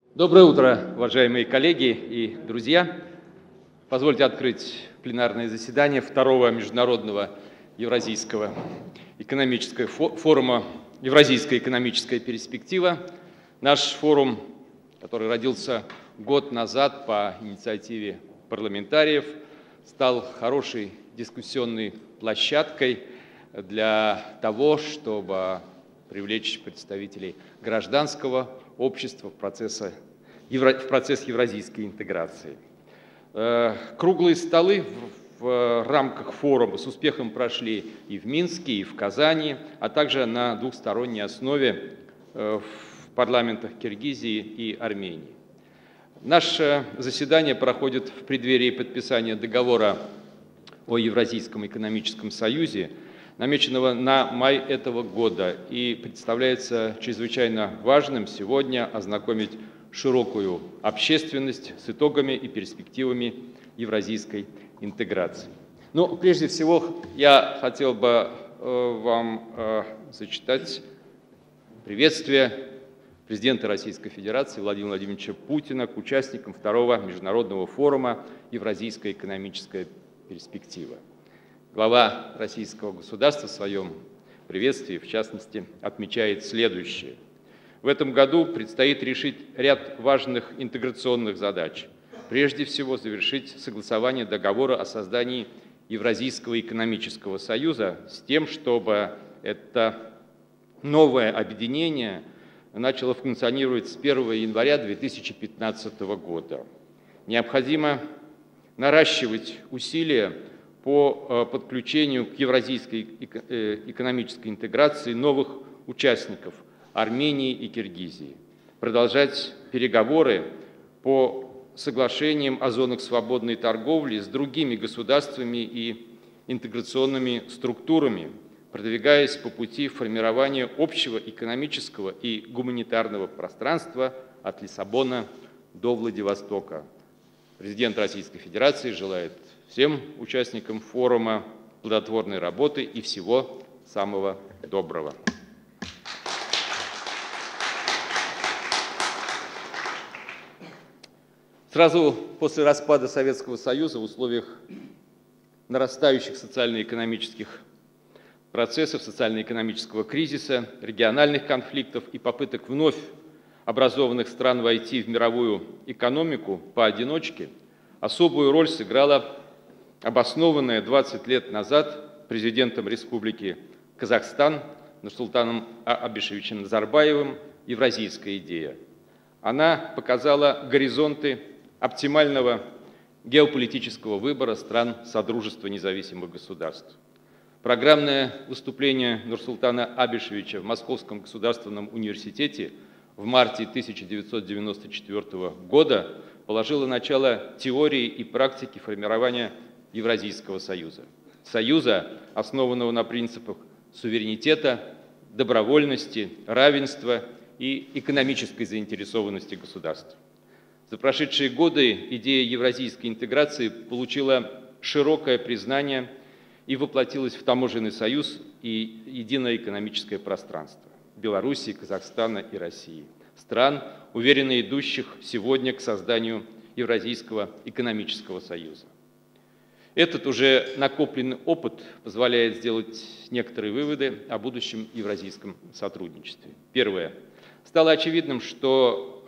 Доброе утро, уважаемые коллеги и друзья! Позвольте открыть пленарное заседание Второго международного Евразийского экономического форума «Евразийская экономическая перспектива». Наш форум, который родился год назад по инициативе парламентариев, стал хорошей дискуссионной площадкой для того, чтобы привлечь представителей гражданского общества в процесс евразийской интеграции. Круглые столы в рамках форума с успехом прошли и в Минске, и в Казани, а также на двухсторонней основе в парламентах Киргизии и Армении. Наше заседание проходит в преддверии подписания договора о Евразийском экономическом союзе, намеченного на май этого года, и представляется чрезвычайно важным сегодня ознакомить широкую общественность с итогами и перспективами евразийской интеграции. Но прежде всего я хотел бы вам зачитать приветствие президента Российской Федерации Владимира Владимировича Путина к участникам Второго международного форума «Евразийская экономическая перспектива». Глава российского государства в своем приветствии, в частности, отмечает следующее. В этом году предстоит решить ряд важных интеграционных задач. Прежде всего, завершить согласование договора о создании Евразийского экономического союза с тем, чтобы это новое объединение начало функционировать с 1 января 2015 года. Необходимо наращивать усилия по подключению к евразийской экономической интеграции новых участников Армении и Киргизии, продолжать переговоры по соглашениям о зонах свободной торговли с другими государствами и интеграционными структурами, продвигаясь по пути формирования общего экономического и гуманитарного пространства от Лиссабона до Владивостока. Президент Российской Федерации желает всем участникам форума плодотворной работы и всего самого доброго. Сразу после распада Советского Союза в условиях нарастающих социально-экономических процессов, социально-экономического кризиса, региональных конфликтов и попыток вновь образованных стран войти в мировую экономику поодиночке, особую роль сыграла обоснованная 20 лет назад президентом Республики Казахстан Нурсултаном Абишевичем Назарбаевым евразийская идея. Она показала горизонты оптимального геополитического выбора стран Содружества независимых государств. Программное выступление Нурсултана Абишевича в Московском государственном университете в марте 1994 года положило начало теории и практике формирования Евразийского союза. Союза, основанного на принципах суверенитета, добровольности, равенства и экономической заинтересованности государств. За прошедшие годы идея евразийской интеграции получила широкое признание и воплотилась в таможенный союз и единое экономическое пространство Белоруссии, Казахстана и России, стран, уверенно идущих сегодня к созданию Евразийского экономического союза. Этот уже накопленный опыт позволяет сделать некоторые выводы о будущем евразийском сотрудничестве. Первое. Стало очевидным, что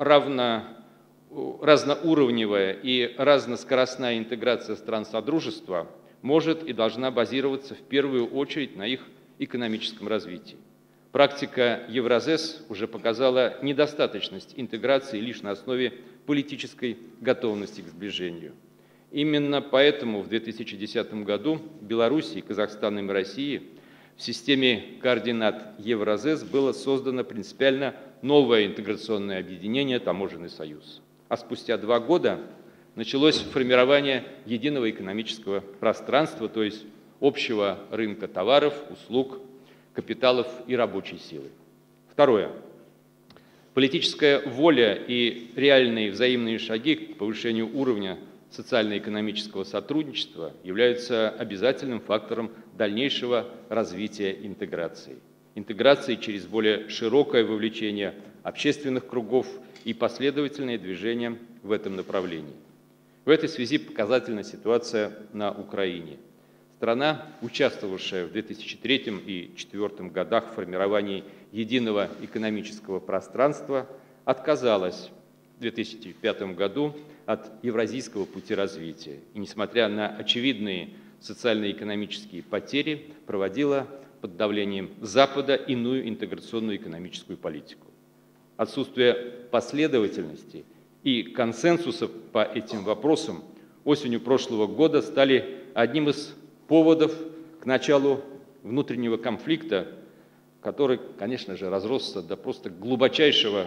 разноуровневая и разноскоростная интеграция стран Содружества может и должна базироваться в первую очередь на их экономическом развитии. Практика Евразес уже показала недостаточность интеграции лишь на основе политической готовности к сближению. Именно поэтому в 2010 году Белоруссии, Казахстаном и Россией в системе координат Евразес было создано принципиально новое интеграционное объединение «Таможенный союз». А спустя 2 года началось формирование единого экономического пространства, то есть общего рынка товаров, услуг, капиталов и рабочей силы. Второе. Политическая воля и реальные взаимные шаги к повышению уровня социально-экономического сотрудничества являются обязательным фактором дальнейшего развития интеграции. Интеграции через более широкое вовлечение общественных кругов и последовательное движение в этом направлении. В этой связи показательна ситуация на Украине. Страна, участвовавшая в 2003 и 2004 годах в формировании единого экономического пространства, отказалась в 2005 году от евразийского пути развития и, несмотря на очевидные социально-экономические потери, проводила под давлением Запада иную интеграционную экономическую политику. Отсутствие последовательности и консенсуса по этим вопросам осенью прошлого года стали одним из поводов к началу внутреннего конфликта, который, конечно же, разросся до просто глубочайшего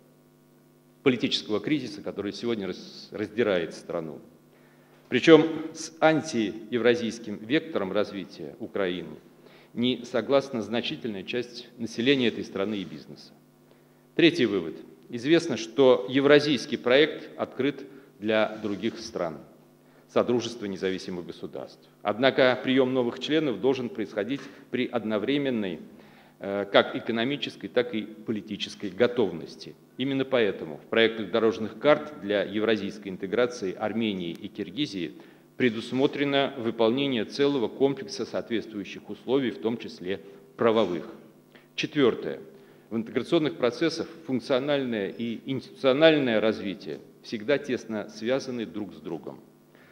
политического кризиса, который сегодня раздирает страну. Причем с антиевразийским вектором развития Украины не согласна значительная часть населения этой страны и бизнеса. Третий вывод. Известно, что евразийский проект открыт для других стран, Содружества независимых государств. Однако прием новых членов должен происходить при одновременной как экономической, так и политической готовности. Именно поэтому в проектах дорожных карт для евразийской интеграции Армении и Киргизии предусмотрено выполнение целого комплекса соответствующих условий, в том числе правовых. Четвертое. В интеграционных процессах функциональное и институциональное развитие всегда тесно связаны друг с другом.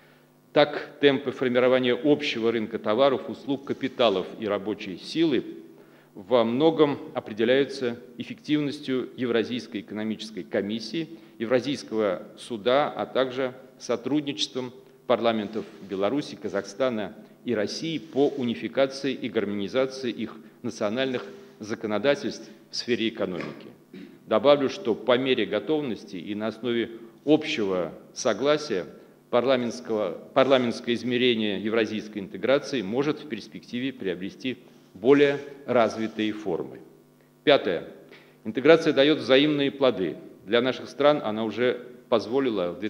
Так, темпы формирования общего рынка товаров, услуг, капиталов и рабочей силы во многом определяются эффективностью Евразийской экономической комиссии, Евразийского суда, а также сотрудничеством парламентов Беларуси, Казахстана и России по унификации и гармонизации их национальных законодательств в сфере экономики. Добавлю, что по мере готовности и на основе общего согласия парламентское измерение евразийской интеграции может в перспективе приобрести более развитые формы. Пятое. Интеграция дает взаимные плоды. Для наших стран она уже позволила в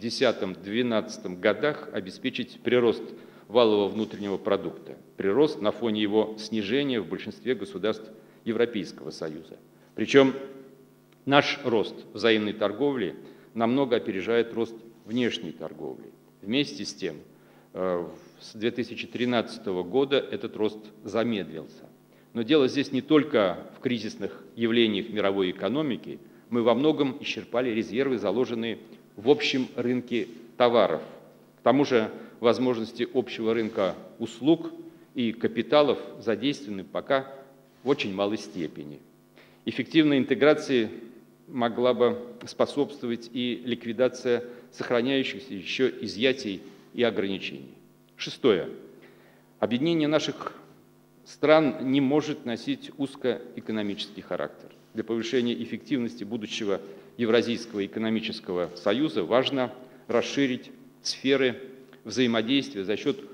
2010-2012 годах обеспечить прирост валового внутреннего продукта. Прирост на фоне его снижения в большинстве государств Европейского Союза. Причем наш рост взаимной торговли намного опережает рост внешней торговли. Вместе с тем, с 2013 года этот рост замедлился. Но дело здесь не только в кризисных явлениях мировой экономики. Мы во многом исчерпали резервы, заложенные в общем рынке товаров. К тому же возможности общего рынка услуг и капиталов задействованы пока в очень малой степени. Эффективной интеграции могла бы способствовать и ликвидация сохраняющихся еще изъятий и ограничений. Шестое. Объединение наших стран не может носить узкоэкономический характер. Для повышения эффективности будущего Евразийского экономического союза важно расширить сферы взаимодействия за счет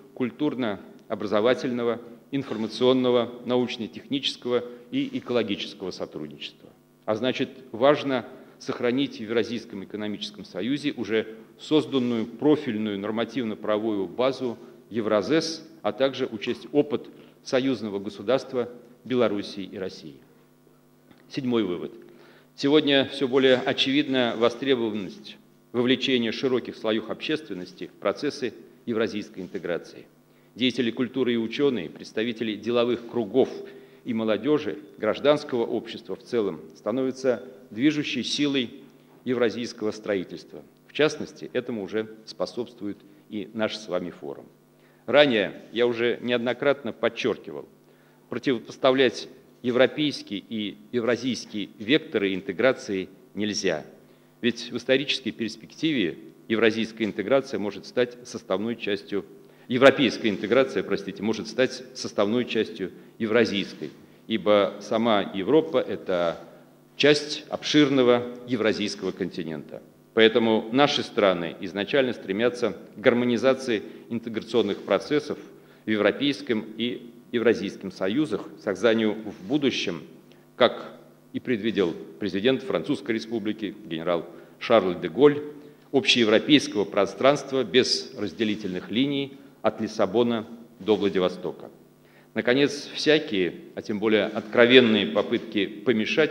культурно-образовательного, информационного, научно-технического и экологического сотрудничества. А значит, важно сохранить в Евразийском экономическом союзе уже созданную профильную нормативно-правовую базу Евразес, а также учесть опыт союзного государства Белоруссии и России. Седьмой вывод. Сегодня все более очевидна востребованность вовлечения широких слоев общественности в процессы евразийской интеграции. Деятели культуры и ученые, представители деловых кругов и молодежи, гражданского общества в целом становятся движущей силой евразийского строительства. В частности, этому уже способствует и наш с вами форум. Ранее я уже неоднократно подчеркивал, противопоставлять европейский и евразийский векторы интеграции нельзя. Ведь в исторической перспективе евразийская интеграция может стать составной частью, европейская интеграция, простите, может стать составной частью евразийской, ибо сама Европа – это часть обширного евразийского континента. Поэтому наши страны изначально стремятся к гармонизации интеграционных процессов в Европейском и Евразийском союзах, созданию в будущем, как и предвидел президент Французской республики генерал Шарль де Голль, общеевропейского пространства без разделительных линий от Лиссабона до Владивостока. Наконец, всякие, а тем более откровенные попытки помешать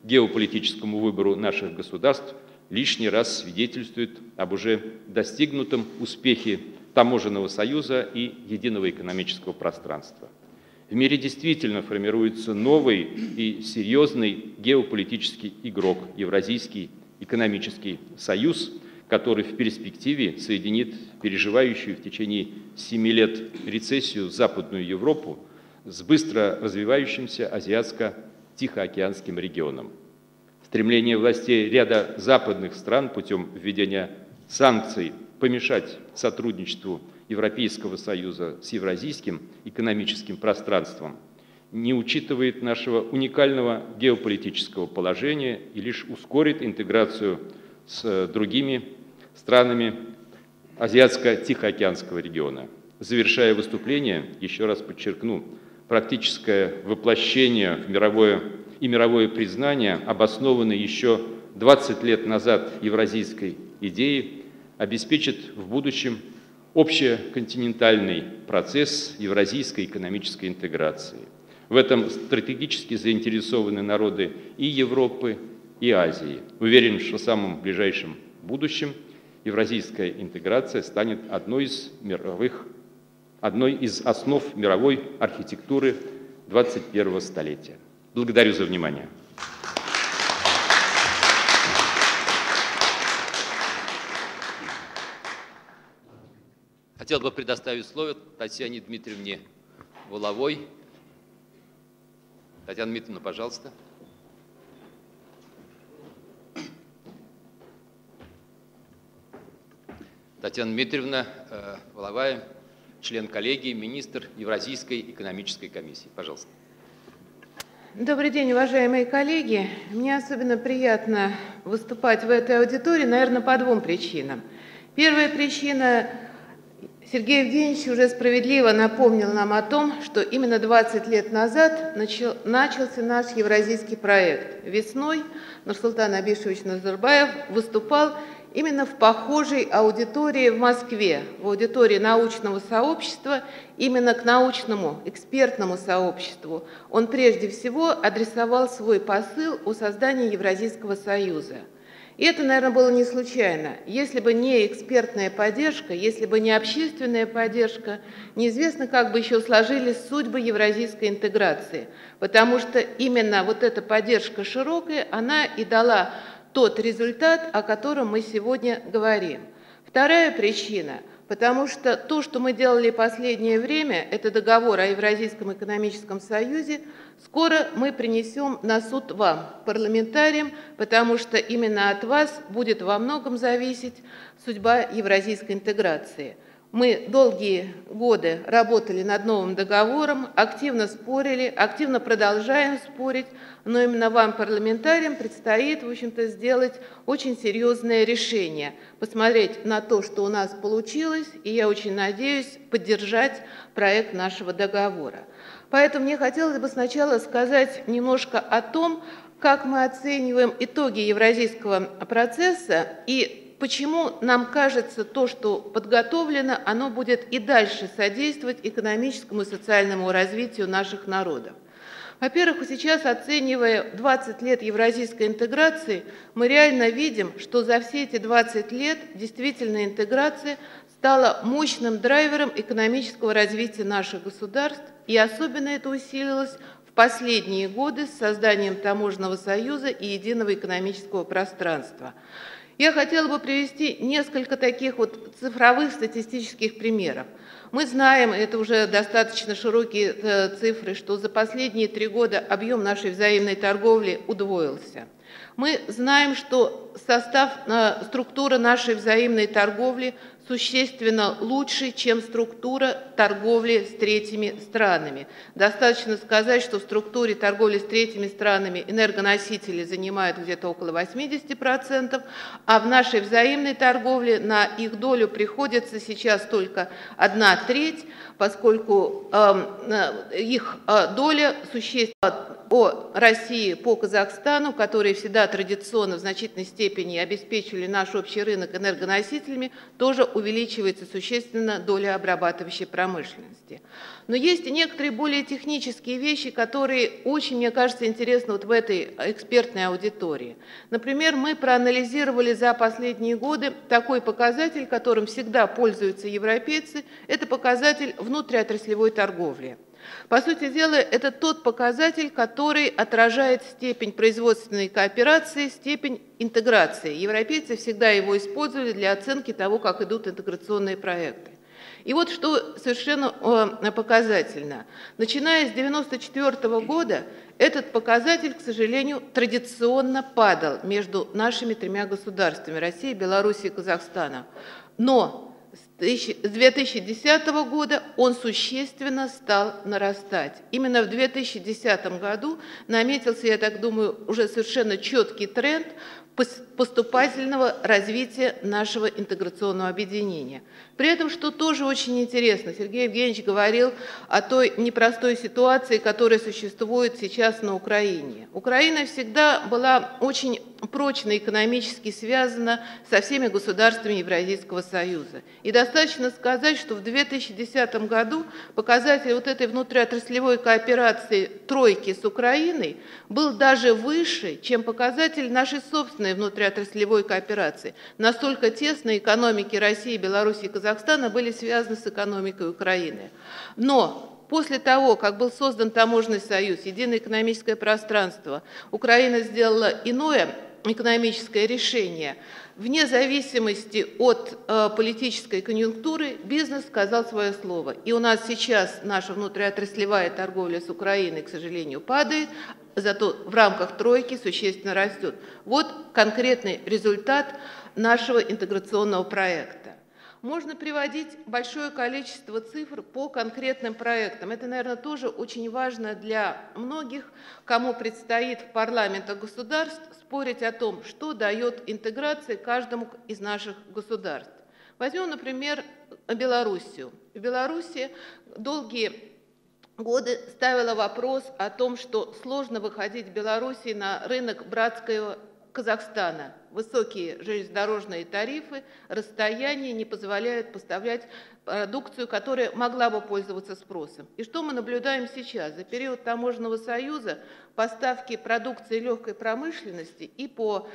геополитическому выбору наших государств лишний раз свидетельствует об уже достигнутом успехе таможенного союза и единого экономического пространства. В мире действительно формируется новый и серьезный геополитический игрок – Евразийский экономический союз, который в перспективе соединит переживающую в течение 7 лет рецессию Западную Европу с быстро развивающимся Азиатско-Тихоокеанским регионом. Стремление властей ряда западных стран путем введения санкций помешать сотрудничеству Европейского Союза с Евразийским экономическим пространством не учитывает нашего уникального геополитического положения и лишь ускорит интеграцию с другими странами Азиатско-Тихоокеанского региона. Завершая выступление, еще раз подчеркну, практическое воплощение в мировое признание, обоснованное еще 20 лет назад евразийской идеи, обеспечит в будущем общеконтинентальный процесс евразийской экономической интеграции. В этом стратегически заинтересованы народы и Европы, и Азии. Уверен, что в самом ближайшем будущем евразийская интеграция станет одной из основ мировой архитектуры 21-го столетия. Благодарю за внимание. Хотел бы предоставить слово Татьяне Дмитриевне Воловой. Татьяна Дмитриевна, пожалуйста. Татьяна Дмитриевна Воловая, член коллегии, министр Евразийской экономической комиссии. Пожалуйста. Добрый день, уважаемые коллеги. Мне особенно приятно выступать в этой аудитории, наверное, по двум причинам. Первая причина – Сергей Евгеньевич уже справедливо напомнил нам о том, что именно 20 лет назад начался наш евразийский проект. Весной Нурсултан Абишевич Назарбаев выступал именно в похожей аудитории в Москве, в аудитории научного сообщества, именно к научному, экспертному сообществу. Он прежде всего адресовал свой посыл о создании Евразийского союза. И это, наверное, было не случайно. Если бы не экспертная поддержка, если бы не общественная поддержка, неизвестно, как бы еще сложились судьбы евразийской интеграции. Потому что именно вот эта поддержка широкая, она и дала тот результат, о котором мы сегодня говорим. Вторая причина, потому что то, что мы делали в последнее время, это договор о Евразийском экономическом союзе, скоро мы принесем на суд вам, парламентариям, потому что именно от вас будет во многом зависеть судьба евразийской интеграции. Мы долгие годы работали над новым договором, активно спорили, активно продолжаем спорить, но именно вам, парламентариям, предстоит, в общем-то, сделать очень серьезное решение, посмотреть на то, что у нас получилось, и я очень надеюсь поддержать проект нашего договора. Поэтому мне хотелось бы сначала сказать немножко о том, как мы оцениваем итоги евразийского процесса и почему нам кажется, то, что подготовлено, оно будет и дальше содействовать экономическому и социальному развитию наших народов. Во-первых, сейчас, оценивая 20 лет евразийской интеграции, мы реально видим, что за все эти 20 лет действительно интеграция стала мощным драйвером экономического развития наших государств, и особенно это усилилось в последние годы с созданием Таможенного союза и единого экономического пространства. Я хотела бы привести несколько таких вот цифровых статистических примеров. Мы знаем, это уже достаточно широкие цифры, что за последние 3 года объем нашей взаимной торговли удвоился. Мы знаем, что структура нашей взаимной торговли существенно лучше, чем структура торговли с третьими странами. Достаточно сказать, что в структуре торговли с третьими странами энергоносители занимают где-то около 80%, а в нашей взаимной торговле на их долю приходится сейчас только 1/3, поскольку их доля существенно о России по Казахстану, который в всегда традиционно в значительной степени обеспечивали наш общий рынок энергоносителями, тоже увеличивается существенно доля обрабатывающей промышленности. Но есть и некоторые более технические вещи, которые очень, мне кажется, интересны вот в этой экспертной аудитории. Например, мы проанализировали за последние годы такой показатель, которым всегда пользуются европейцы, это показатель внутриотраслевой торговли. По сути дела, это тот показатель, который отражает степень производственной кооперации, степень интеграции. Европейцы всегда его использовали для оценки того, как идут интеграционные проекты. И вот что совершенно показательно. Начиная с 1994 года этот показатель, к сожалению, традиционно падал между нашими тремя государствами – Россией, Белоруссией и Казахстаном. Но с 2010 года он существенно стал нарастать. Именно в 2010 году наметился, я так думаю, уже совершенно четкий тренд поступательного развития нашего интеграционного объединения. При этом, что тоже очень интересно, Сергей Евгеньевич говорил о той непростой ситуации, которая существует сейчас на Украине. Украина всегда была очень прочно экономически связана со всеми государствами Евразийского союза. И достаточно сказать, что в 2010 году показатель вот этой внутриотраслевой кооперации тройки с Украиной был даже выше, чем показатель нашей собственной внутриотраслевой кооперации. Настолько тесно экономики России, Беларуси и Казахстана были связаны с экономикой Украины. Но после того, как был создан Таможенный союз, единое экономическое пространство, Украина сделала иное экономическое решение. Вне зависимости от политической конъюнктуры бизнес сказал свое слово. И у нас сейчас наша внутриотраслевая торговля с Украиной, к сожалению, падает, зато в рамках тройки существенно растет. Вот конкретный результат нашего интеграционного проекта. Можно приводить большое количество цифр по конкретным проектам. Это, наверное, тоже очень важно для многих, кому предстоит в парламентах государств спорить о том, что дает интеграция каждому из наших государств. Возьмем, например, Белоруссию. В Беларуси долгие годы ставила вопрос о том, что сложно выходить в Белоруссии на рынок братского Казахстана. Высокие железнодорожные тарифы, расстояния не позволяют поставлять продукцию, которая могла бы пользоваться спросом. И что мы наблюдаем сейчас? За период Таможенного союза поставки продукции легкой промышленности и по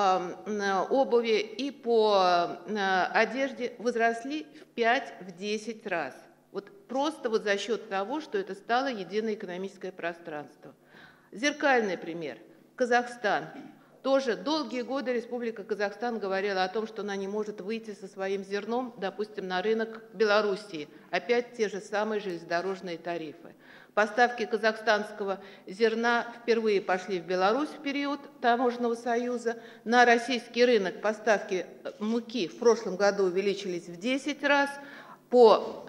обуви, и по одежде возросли в 5-10 раз. Вот просто вот за счет того, что это стало единое экономическое пространство. Зеркальный пример. Казахстан. Тоже долгие годы Республика Казахстан говорила о том, что она не может выйти со своим зерном, допустим, на рынок Белоруссии. Опять те же самые железнодорожные тарифы. Поставки казахстанского зерна впервые пошли в Беларусь в период Таможенного союза. На российский рынок поставки муки в прошлом году увеличились в 10 раз, по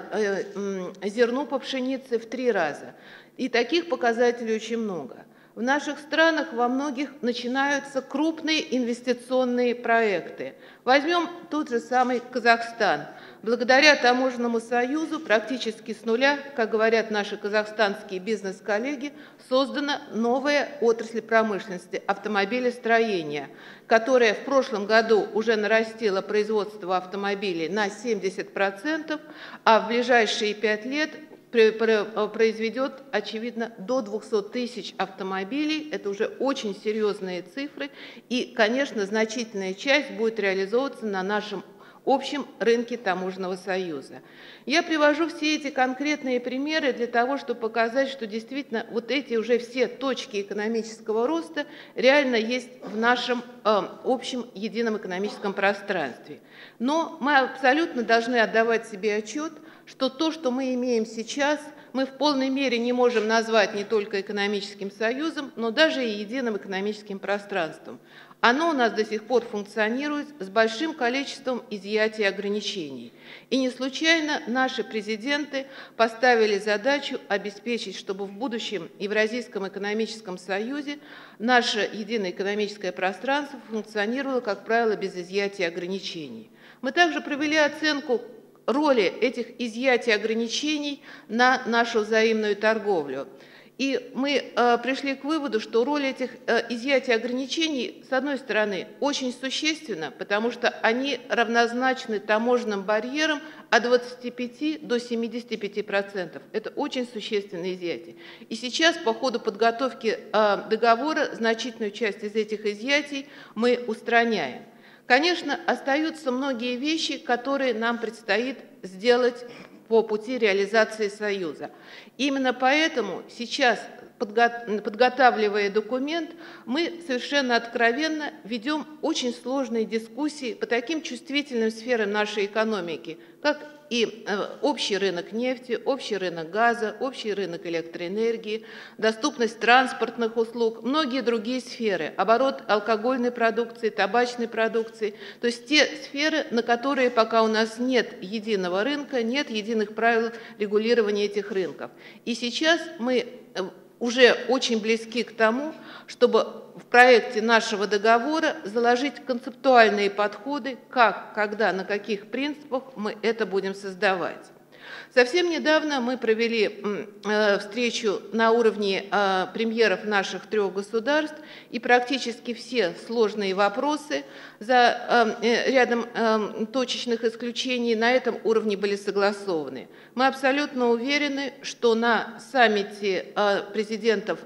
зерну, по пшенице в 3 раза. И таких показателей очень много. В наших странах во многих начинаются крупные инвестиционные проекты. Возьмем тот же самый Казахстан. Благодаря Таможенному союзу практически с нуля, как говорят наши казахстанские бизнес-коллеги, создана новая отрасль промышленности – автомобилестроения, которая в прошлом году уже нарастила производство автомобилей на 70%, а в ближайшие 5 лет произведет, очевидно, до 200 тысяч автомобилей. Это уже очень серьезные цифры. И, конечно, значительная часть будет реализовываться на нашем общем рынке Таможенного союза. Я привожу все эти конкретные примеры для того, чтобы показать, что действительно вот эти уже все точки экономического роста реально есть в нашем общем едином экономическом пространстве. Но мы абсолютно должны отдавать себе отчет, что то, что мы имеем сейчас, мы в полной мере не можем назвать не только экономическим союзом, но даже и единым экономическим пространством. Оно у нас до сих пор функционирует с большим количеством изъятий и ограничений. И не случайно наши президенты поставили задачу обеспечить, чтобы в будущем Евразийском экономическом союзе наше единое экономическое пространство функционировало, как правило, без изъятий и ограничений. Мы также провели оценку роли этих изъятий и ограничений на нашу взаимную торговлю. И мы пришли к выводу, что роль этих изъятий ограничений, с одной стороны, очень существенна, потому что они равнозначны таможенным барьерам от 25 до 75%. Это очень существенные изъятия. И сейчас по ходу подготовки договора значительную часть из этих изъятий мы устраняем. Конечно, остаются многие вещи, которые нам предстоит сделать по пути реализации Союза. Именно поэтому сейчас, подготавливая документ, мы совершенно откровенно ведем очень сложные дискуссии по таким чувствительным сферам нашей экономики, как и общий рынок нефти, общий рынок газа, общий рынок электроэнергии, доступность транспортных услуг, многие другие сферы, оборот алкогольной продукции, табачной продукции, то есть те сферы, на которые пока у нас нет единого рынка, нет единых правил регулирования этих рынков. И сейчас мы уже очень близки к тому, чтобы в проекте нашего договора заложить концептуальные подходы, как, когда, на каких принципах мы это будем создавать. Совсем недавно мы провели встречу на уровне премьеров наших 3 государств, и практически все сложные вопросы, за рядом точечных исключений, на этом уровне были согласованы. Мы абсолютно уверены, что на саммите президентов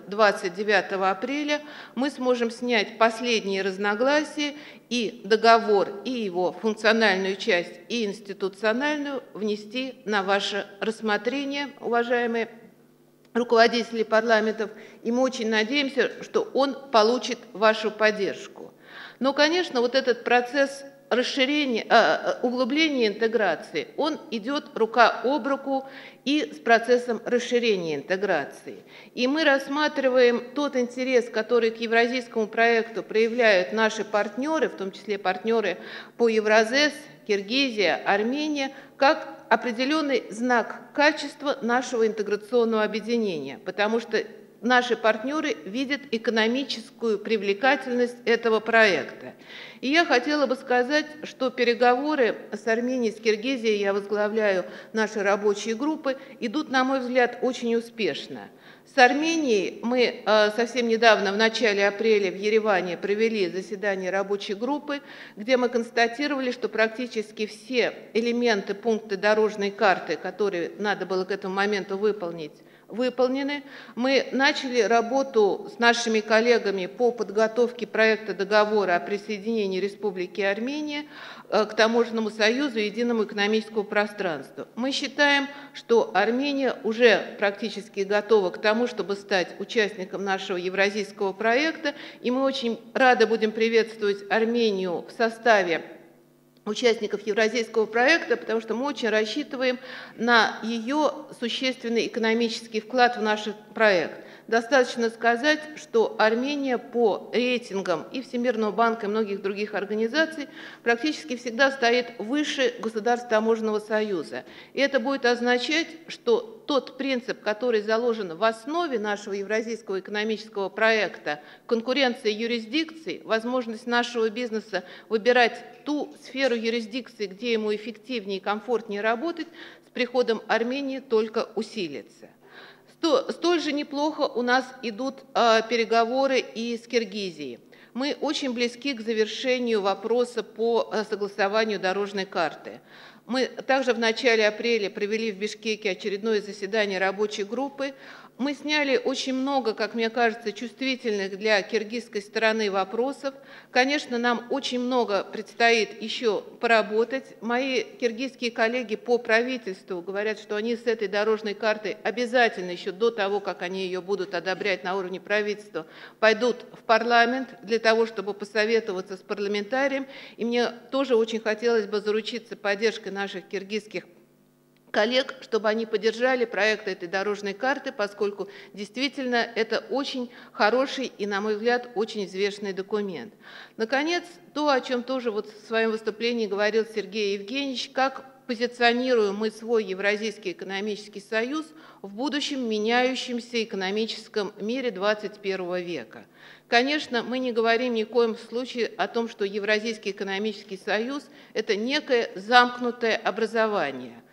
29 апреля мы сможем снять последние разногласия, и договор, и его функциональную часть, и институциональную внести на ваше рассмотрение, уважаемые руководители парламентов, и мы очень надеемся, что он получит вашу поддержку. Но, конечно, вот этот процесс расширения, углубления интеграции, он идет рука об руку и с процессом расширения интеграции. И мы рассматриваем тот интерес, который к евразийскому проекту проявляют наши партнеры, в том числе партнеры по Евразес, Киргизия, Армения, как определенный знак качества нашего интеграционного объединения, потому что наши партнеры видят экономическую привлекательность этого проекта. И я хотела бы сказать, что переговоры с Арменией, с Киргизией, я возглавляю наши рабочие группы, идут, на мой взгляд, очень успешно. С Арменией мы совсем недавно, в начале апреля, в Ереване провели заседание рабочей группы, где мы констатировали, что практически все элементы, пункты дорожной карты, которые надо было к этому моменту выполнить, выполнены. Мы начали работу с нашими коллегами по подготовке проекта договора о присоединении Республики Армения к Таможенному союзу и единому экономическому пространству. Мы считаем, что Армения уже практически готова к тому, чтобы стать участником нашего евразийского проекта, и мы очень рады будем приветствовать Армению в составе участников евразийского проекта, потому что мы очень рассчитываем на ее существенный экономический вклад в наш проект. Достаточно сказать, что Армения по рейтингам и Всемирного банка, и многих других организаций практически всегда стоит выше государств Таможенного союза. И это будет означать, что тот принцип, который заложен в основе нашего евразийского экономического проекта, конкуренция юрисдикций, возможность нашего бизнеса выбирать ту сферу юрисдикции, где ему эффективнее и комфортнее работать, с приходом Армении только усилится. Столь же неплохо у нас идут переговоры и с Киргизией. Мы очень близки к завершению вопроса по согласованию дорожной карты. Мы также в начале апреля провели в Бишкеке очередное заседание рабочей группы. Мы сняли очень много, как мне кажется, чувствительных для киргизской стороны вопросов. Конечно, нам очень много предстоит еще поработать. Мои киргизские коллеги по правительству говорят, что они с этой дорожной картой обязательно еще до того, как они ее будут одобрять на уровне правительства, пойдут в парламент для того, чтобы посоветоваться с парламентарием. И мне тоже очень хотелось бы заручиться поддержкой наших киргизских коллег, чтобы они поддержали проект этой дорожной карты, поскольку действительно это очень хороший и, на мой взгляд, очень взвешенный документ. Наконец, то, о чем тоже вот в своем выступлении говорил Сергей Евгеньевич, как позиционируем мы свой Евразийский экономический союз в будущем меняющемся экономическом мире 21 века. Конечно, мы не говорим ни в коем случае о том, что Евразийский экономический союз – это некое замкнутое образование.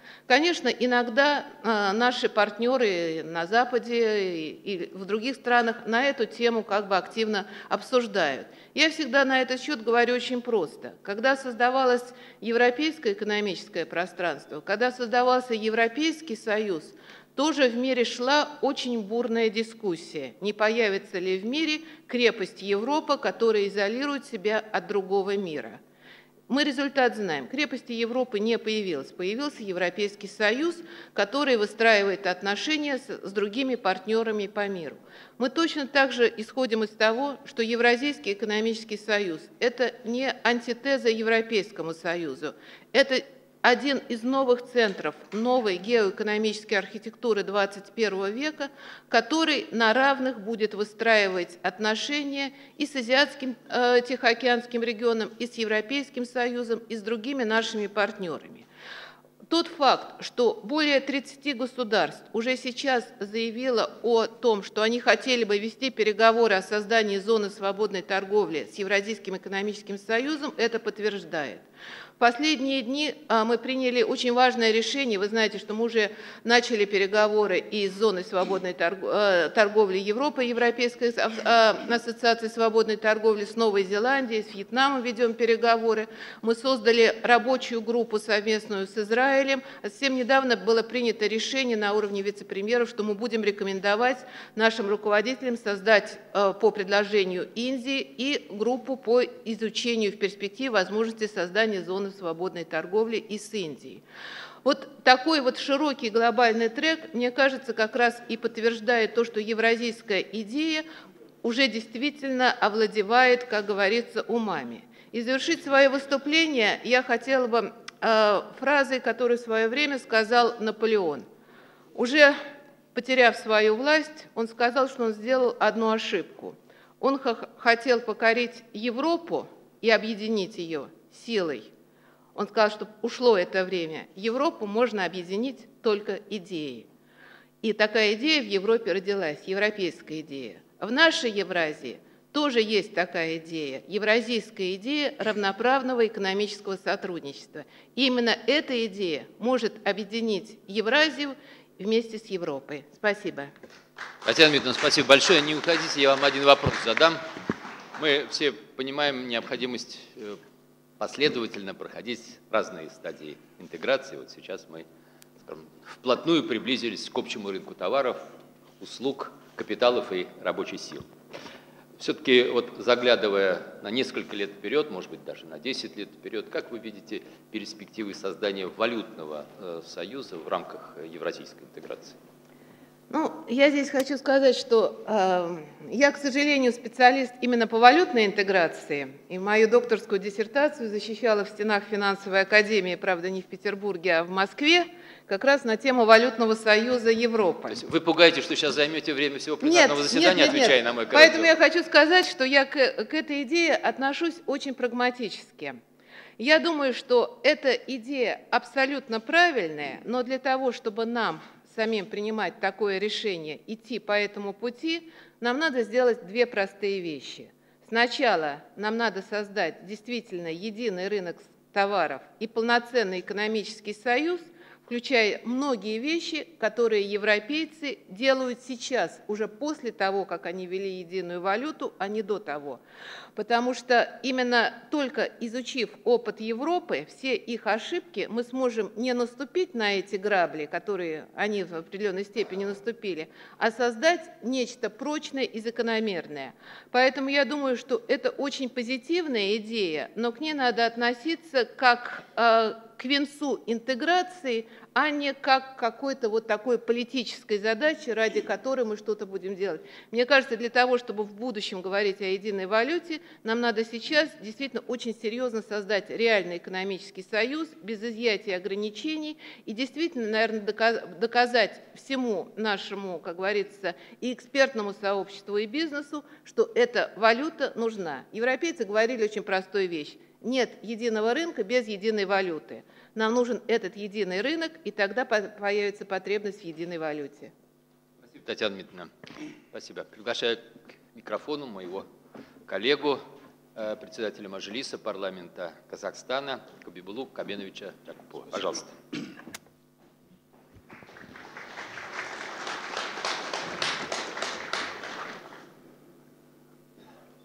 Конечно, иногда наши партнеры на Западе и в других странах на эту тему как бы активно обсуждают. Я всегда на этот счет говорю очень просто. Когда создавалось Европейское экономическое пространство, когда создавался Европейский Союз, тоже в мире шла очень бурная дискуссия, не появится ли в мире крепость Европа, которая изолирует себя от другого мира. Мы результат знаем. Крепости Европы не появилось. Появился Европейский Союз, который выстраивает отношения с другими партнерами по миру. Мы точно так же исходим из того, что Евразийский экономический союз – это не антитеза Европейскому Союзу, это один из новых центров новой геоэкономической архитектуры 21 века, который на равных будет выстраивать отношения и с Азиатским Тихоокеанским регионом, и с Европейским Союзом, и с другими нашими партнерами. Тот факт, что более 30 государств уже сейчас заявило о том, что они хотели бы вести переговоры о создании зоны свободной торговли с Евразийским экономическим союзом, это подтверждает. В последние дни мы приняли очень важное решение. Вы знаете, что мы уже начали переговоры и с зоной свободной торговли Европы, Европейской ассоциации свободной торговли, с Новой Зеландией, с Вьетнамом ведем переговоры. Мы создали рабочую группу совместную с Израилем. Совсем недавно было принято решение на уровне вице-премьеров, что мы будем рекомендовать нашим руководителям создать по предложению Индии и группу по изучению в перспективе возможности создания зоны свободной торговли и с Индией. Вот такой вот широкий глобальный трек, мне кажется, как раз и подтверждает то, что евразийская идея уже действительно овладевает, как говорится, умами. И завершить свое выступление я хотела бы фразой, которую в свое время сказал Наполеон. Уже потеряв свою власть, он сказал, что он сделал одну ошибку. Он хотел покорить Европу и объединить ее силой. Он сказал, что ушло это время. Европу можно объединить только идеей. И такая идея в Европе родилась, европейская идея. В нашей Евразии тоже есть такая идея, евразийская идея равноправного экономического сотрудничества. И именно эта идея может объединить Евразию вместе с Европой. Спасибо. Татьяна Дмитриевна, спасибо большое. Не уходите, я вам один вопрос задам. Мы все понимаем необходимость последовательно проходить разные стадии интеграции. Вот сейчас мы, скажем, вплотную приблизились к общему рынку товаров, услуг, капиталов и рабочей силы. Все-таки, вот заглядывая на несколько лет вперед, может быть, даже на 10 лет вперед, как вы видите перспективы создания валютного союза в рамках евразийской интеграции? Ну, я здесь хочу сказать, что я, к сожалению, специалист именно по валютной интеграции, и мою докторскую диссертацию защищала в стенах финансовой академии, правда, не в Петербурге, а в Москве, как раз на тему валютного союза Европы. То есть вы пугаете, что сейчас займете время всего пленарного заседания, отвечая на мой вопрос? Поэтому я хочу сказать, что я к этой идее отношусь очень прагматически. Я думаю, что эта идея абсолютно правильная, но для того, чтобы нам самим принимать такое решение, идти по этому пути, нам надо сделать две простые вещи. Сначала нам надо создать действительно единый рынок товаров и полноценный экономический союз, включая многие вещи, которые европейцы делают сейчас, уже после того, как они ввели единую валюту, а не до того. Потому что именно только изучив опыт Европы, все их ошибки, мы сможем не наступить на эти грабли, которые они в определенной степени наступили, а создать нечто прочное и закономерное. Поэтому я думаю, что это очень позитивная идея, но к ней надо относиться как к венцу интеграции, а не как к какой-то вот такой политической задаче, ради которой мы что-то будем делать. Мне кажется, для того, чтобы в будущем говорить о единой валюте, нам надо сейчас действительно очень серьезно создать реальный экономический союз, без изъятия ограничений, и действительно, наверное, доказать всему нашему, как говорится, и экспертному сообществу, и бизнесу, что эта валюта нужна. Европейцы говорили очень простую вещь. Нет единого рынка без единой валюты. Нам нужен этот единый рынок, и тогда появится потребность в единой валюте. Спасибо, Татьяна Дмитриевна. Спасибо. Приглашаю к микрофону моего коллегу, председателя Мажилиса парламента Казахстана Кабибулу Кабеновича Джакупова. Пожалуйста.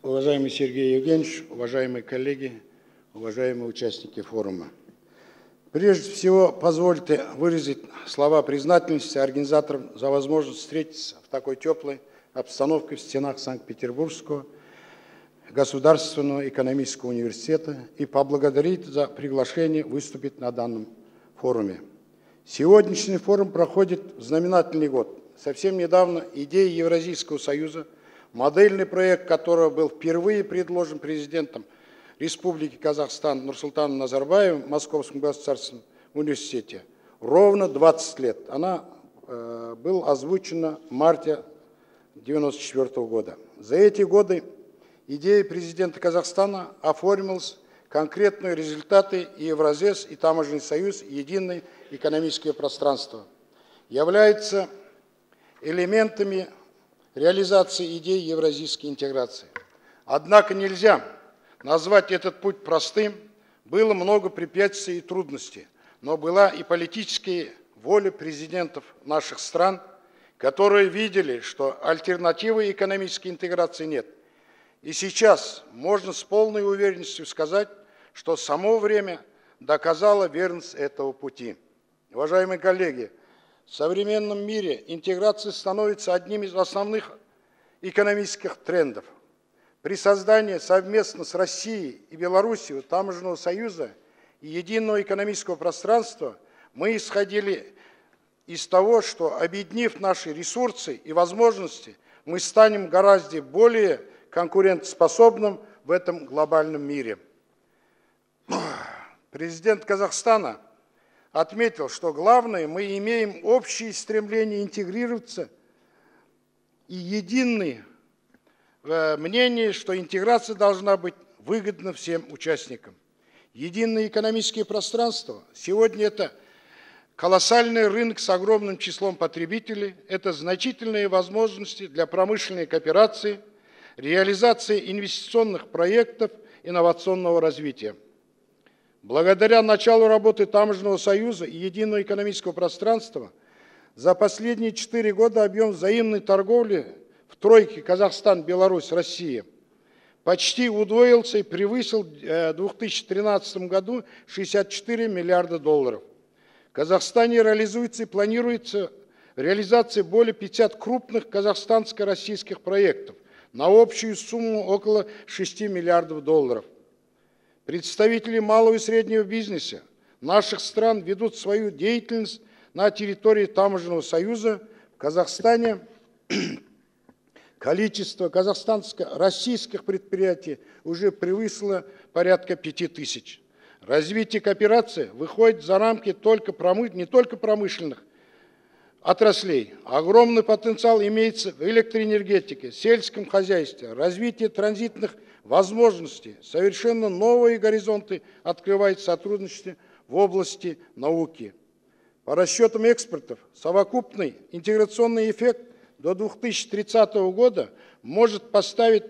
Уважаемый Сергей Евгеньевич, уважаемые коллеги, уважаемые участники форума. Прежде всего, позвольте выразить слова признательности организаторам за возможность встретиться в такой теплой обстановке в стенах Санкт-Петербургского государственного экономического университета и поблагодарить за приглашение выступить на данном форуме. Сегодняшний форум проходит в знаменательный год. Совсем недавно идея Евразийского союза, модельный проект которого был впервые предложен президентом Республики Казахстан Нурсултаном Назарбаевым в Московском государственном университете, ровно 20 лет. Она была озвучена в марте 1994 года. За эти годы идея президента Казахстана оформилась в конкретные результаты, и Евразес, и Таможенный союз, и единое экономическое пространство являются элементами реализации идеи евразийской интеграции. Однако нельзя назвать этот путь простым. Было много препятствий и трудностей, но была и политическая воля президентов наших стран, которые видели, что альтернативы экономической интеграции нет. И сейчас можно с полной уверенностью сказать, что само время доказало верность этого пути. Уважаемые коллеги, в современном мире интеграция становится одним из основных экономических трендов. При создании совместно с Россией и Белоруссией Таможенного союза и единого экономического пространства мы исходили из того, что, объединив наши ресурсы и возможности, мы станем гораздо более конкурентоспособным в этом глобальном мире. Президент Казахстана отметил, что главное, мы имеем общее стремление интегрироваться и единое мнение, что интеграция должна быть выгодна всем участникам. Единое экономическое пространство сегодня это колоссальный рынок с огромным числом потребителей, это значительные возможности для промышленной кооперации, реализации инвестиционных проектов, инновационного развития. Благодаря началу работы Таможенного союза и единого экономического пространства за последние 4 года объем взаимной торговли в тройке Казахстан, Беларусь, Россия почти удвоился и превысил в 2013 году 64 миллиарда долларов. В Казахстане реализуется и планируется реализация более 50 крупных казахстанско-российских проектов на общую сумму около 6 миллиардов долларов. Представители малого и среднего бизнеса наших стран ведут свою деятельность на территории Таможенного союза. В Казахстане количество казахстанско-российских предприятий уже превысило порядка 5000. Развитие кооперации выходит за рамки не только промышленных отраслей. Огромный потенциал имеется в электроэнергетике, сельском хозяйстве, развитии транзитных возможностей. Совершенно новые горизонты открывает сотрудничество в области науки. По расчетам экспертов, совокупный интеграционный эффект до 2030 года может составить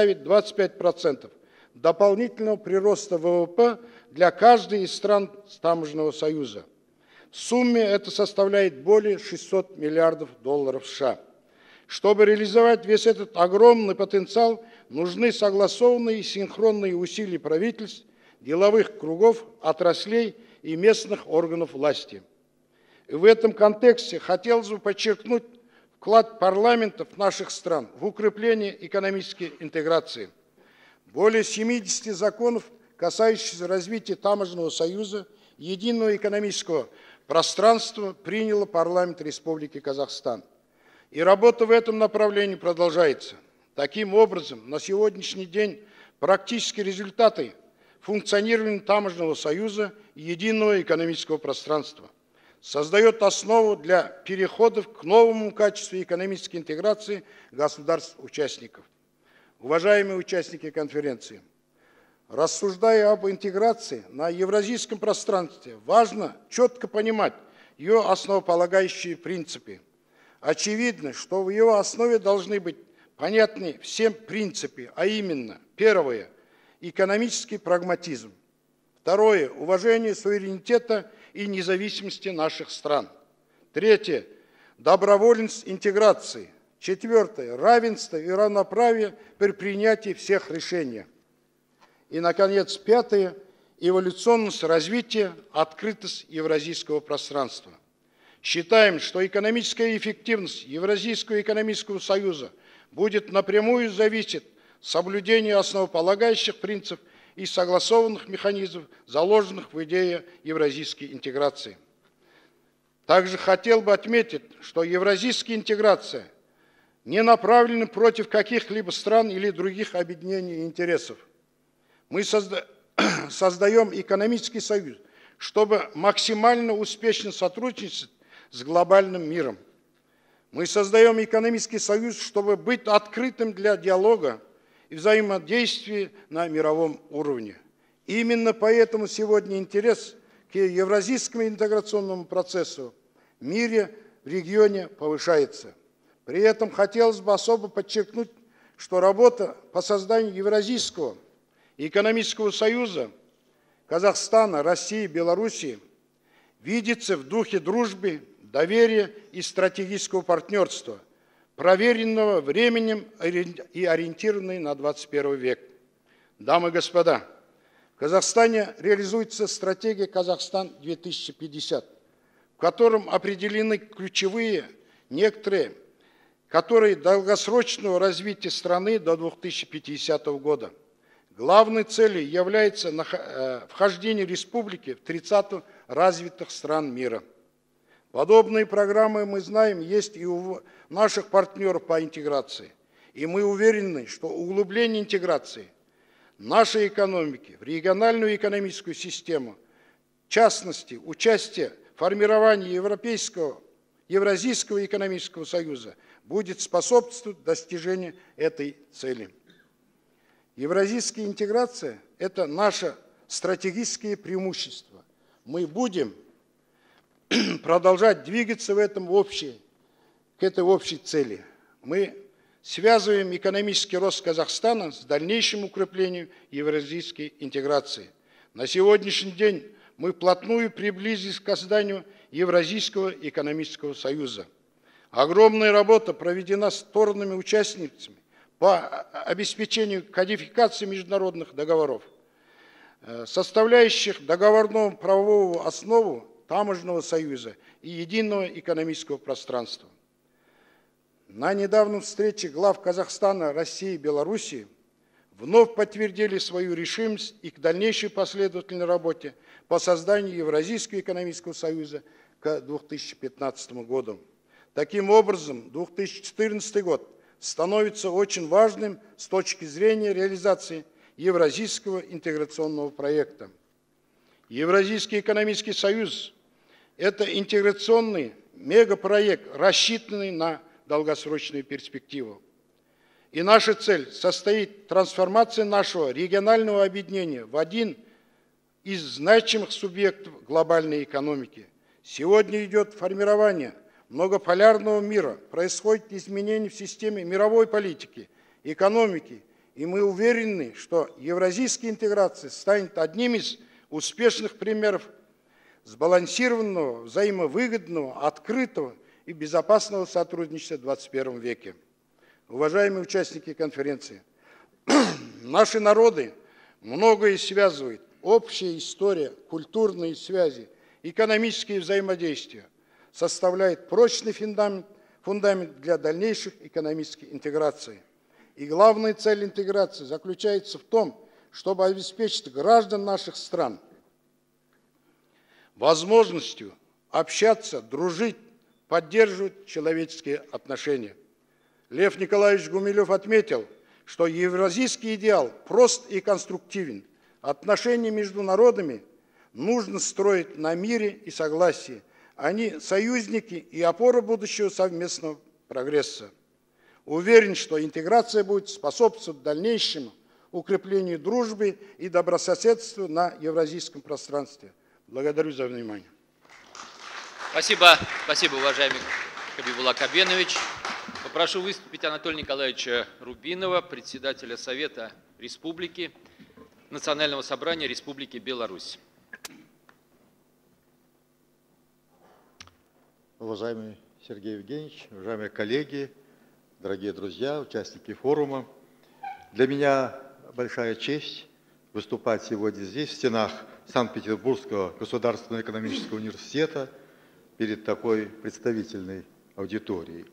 25% дополнительного прироста ВВП для каждой из стран Таможенного союза. В сумме это составляет более 600 миллиардов долларов США. Чтобы реализовать весь этот огромный потенциал, нужны согласованные и синхронные усилия правительств, деловых кругов, отраслей и местных органов власти. И в этом контексте хотелось бы подчеркнуть вклад парламентов наших стран в укрепление экономической интеграции. Более 70 законов, касающихся развития Таможенного союза, единого экономического пространства, приняло парламент Республики Казахстан. И работа в этом направлении продолжается. Таким образом, на сегодняшний день практические результаты функционирования Таможенного союза и единого экономического пространства создает основу для перехода к новому качеству экономической интеграции государств-участников. Уважаемые участники конференции, рассуждая об интеграции на евразийском пространстве, важно четко понимать ее основополагающие принципы. Очевидно, что в его основе должны быть понятны всем принципы, а именно, первое – экономический прагматизм, второе – уважение суверенитета и независимости наших стран, третье – добровольность интеграции, Четвертое. Равенство и равноправие при принятии всех решений. И, наконец, пятое. Эволюционность развития, открытость евразийского пространства. Считаем, что экономическая эффективность Евразийского экономического союза будет напрямую зависеть от соблюдения основополагающих принципов и согласованных механизмов, заложенных в идее евразийской интеграции. Также хотел бы отметить, что евразийская интеграция не направлена против каких-либо стран или других объединений и интересов. Мы создаем экономический союз, чтобы максимально успешно сотрудничать с глобальным миром. Мы создаем экономический союз, чтобы быть открытым для диалога и взаимодействия на мировом уровне. Именно поэтому сегодня интерес к евразийскому интеграционному процессу в мире, в регионе повышается. При этом хотелось бы особо подчеркнуть, что работа по созданию Евразийского экономического союза Казахстана, России, Белоруссии видится в духе дружбы, доверия и стратегического партнерства, проверенного временем и ориентированного на 21 век. Дамы и господа, в Казахстане реализуется стратегия «Казахстан-2050», в котором определены ключевые некоторые, которые долгосрочного развития страны до 2050 года. Главной целью является вхождение республики в 30 развитых стран мира. Подобные программы, мы знаем, есть и у наших партнеров по интеграции. И мы уверены, что углубление интеграции нашей экономики в региональную экономическую систему, в частности, участие в формировании Евразийского экономического союза будет способствовать достижению этой цели. Евразийская интеграция – это наше стратегическое преимущество. Мы будем продолжать двигаться к этой общей цели. Мы связываем экономический рост Казахстана с дальнейшим укреплением евразийской интеграции. На сегодняшний день мы вплотную приблизились к созданию Евразийского экономического союза. Огромная работа проведена сторонами-участницами по обеспечению кодификации международных договоров, составляющих договорную правовую основу Таможенного союза и единого экономического пространства. На недавней встрече глав Казахстана, России и Белоруссии вновь подтвердили свою решимость и к дальнейшей последовательной работе по созданию Евразийского экономического союза к 2015 году. Таким образом, 2014 год становится очень важным с точки зрения реализации Евразийского интеграционного проекта. Евразийский экономический союз – это интеграционный мегапроект, рассчитанный на долгосрочную перспективу. И наша цель состоит в трансформации нашего регионального объединения в один из значимых субъектов глобальной экономики. Сегодня идет формирование многополярного мира, происходит изменение в системе мировой политики, экономики, и мы уверены, что евразийская интеграция станет одним из успешных примеров сбалансированного, взаимовыгодного, открытого и безопасного сотрудничества в 21 веке. Уважаемые участники конференции, наши народы многое связывают. Общая история, культурные связи, экономические взаимодействия составляет прочный фундамент для дальнейших экономической интеграции. И главная цель интеграции заключается в том, чтобы обеспечить граждан наших стран возможностью общаться, дружить, поддерживать человеческие отношения. Лев Николаевич Гумилев отметил, что евразийский идеал прост и конструктивен. Отношения между народами нужно строить на мире и согласии. Они союзники и опора будущего совместного прогресса. Уверен, что интеграция будет способствовать дальнейшему укреплению дружбы и добрососедства на евразийском пространстве. Благодарю за внимание. Спасибо, уважаемый Хабибулла Кабенович. Попрошу выступить Анатолия Николаевича Рубинова, председателя Совета Республики, Национального собрания Республики Беларусь. Уважаемый Сергей Евгеньевич, уважаемые коллеги, дорогие друзья, участники форума. Для меня большая честь выступать сегодня здесь, в стенах Санкт-Петербургского государственного экономического университета, перед такой представительной аудиторией.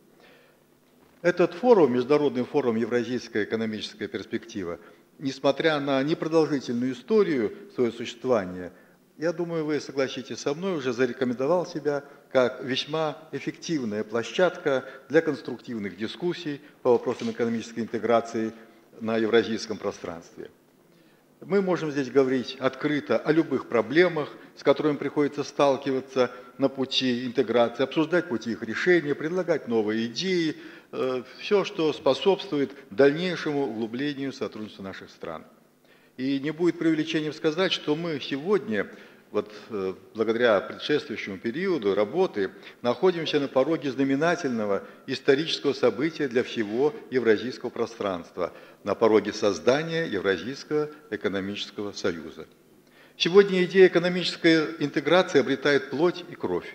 Этот форум, Международный форум «Евразийская экономическая перспектива», несмотря на непродолжительную историю своего существования, я думаю, вы согласитесь со мной, уже зарекомендовал себя как весьма эффективная площадка для конструктивных дискуссий по вопросам экономической интеграции на евразийском пространстве. Мы можем здесь говорить открыто о любых проблемах, с которыми приходится сталкиваться на пути интеграции, обсуждать пути их решения, предлагать новые идеи, все, что способствует дальнейшему углублению сотрудничества наших стран. И не будет преувеличением сказать, что мы сегодня, вот благодаря предшествующему периоду работы, находимся на пороге знаменательного исторического события для всего евразийского пространства, на пороге создания Евразийского экономического союза. Сегодня идея экономической интеграции обретает плоть и кровь.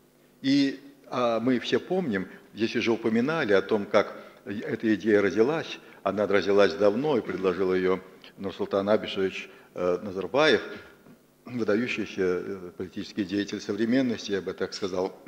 И мы все помним, здесь уже упоминали о том, как эта идея родилась. Она родилась давно, и предложил ее Нурсултан Абишевич Назарбаев, выдающийся политический деятель современности, я бы так сказал.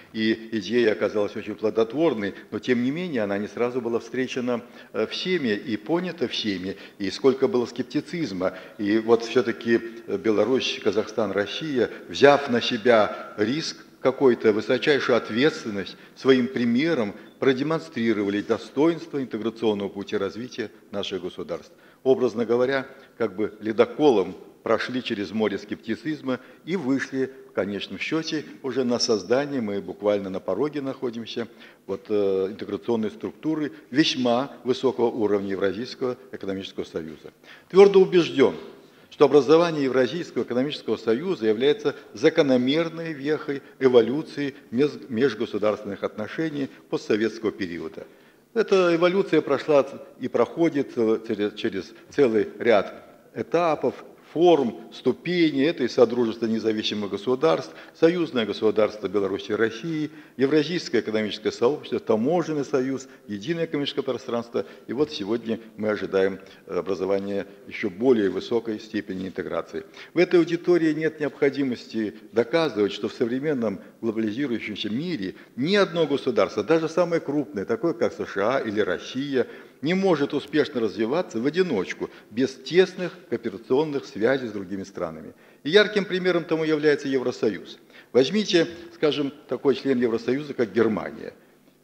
И идея оказалась очень плодотворной, но тем не менее она не сразу была встречена всеми и понята всеми, и сколько было скептицизма. И вот все-таки Беларусь, Казахстан, Россия, взяв на себя риск какой-то, высочайшую ответственность, своим примером продемонстрировали достоинство интеграционного пути развития наших государств. Образно говоря, как бы ледоколом прошли через море скептицизма и вышли, в конечном счете, уже на создание, мы буквально на пороге находимся, вот, интеграционной структуры весьма высокого уровня Евразийского экономического союза. Твердо убежден, что образование Евразийского экономического союза является закономерной вехой эволюции межгосударственных отношений постсоветского периода. Эта эволюция прошла и проходит через целый ряд этапов, форм, ступеней. Это и Содружество независимых государств, Союзное государство Беларуси и России, Евразийское экономическое сообщество, Таможенный союз, Единое экономическое пространство. И вот сегодня мы ожидаем образования еще более высокой степени интеграции. В этой аудитории нет необходимости доказывать, что в современном глобализирующемся мире ни одно государство, даже самое крупное, такое как США или Россия, не может успешно развиваться в одиночку, без тесных кооперационных связей с другими странами. И ярким примером тому является Евросоюз. Возьмите, скажем, такой член Евросоюза, как Германия.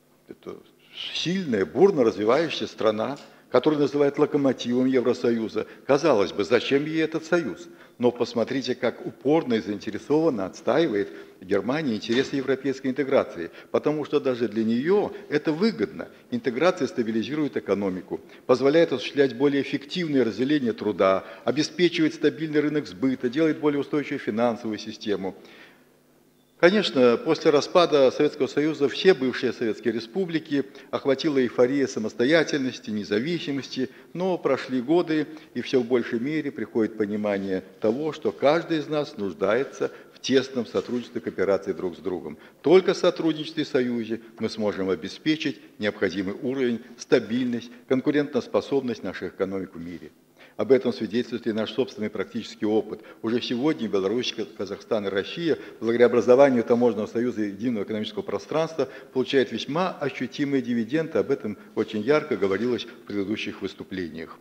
Это сильная, бурно развивающаяся страна, которую называют локомотивом Евросоюза. Казалось бы, зачем ей этот союз? Но посмотрите, как упорно и заинтересованно отстаивает Германия интересы европейской интеграции, потому что даже для нее это выгодно. Интеграция стабилизирует экономику, позволяет осуществлять более эффективное разделение труда, обеспечивает стабильный рынок сбыта, делает более устойчивую финансовую систему. Конечно, после распада Советского Союза все бывшие советские республики охватила эйфория самостоятельности, независимости, но прошли годы, и все в большей мере приходит понимание того, что каждый из нас нуждается в тесном сотрудничестве и кооперации друг с другом. Только в сотрудничестве и союзе мы сможем обеспечить необходимый уровень, стабильность, конкурентоспособность нашей экономики в мире. Об этом свидетельствует и наш собственный практический опыт. Уже сегодня Беларусь, Казахстан и Россия, благодаря образованию Таможенного союза и единого экономического пространства, получают весьма ощутимые дивиденды. Об этом очень ярко говорилось в предыдущих выступлениях.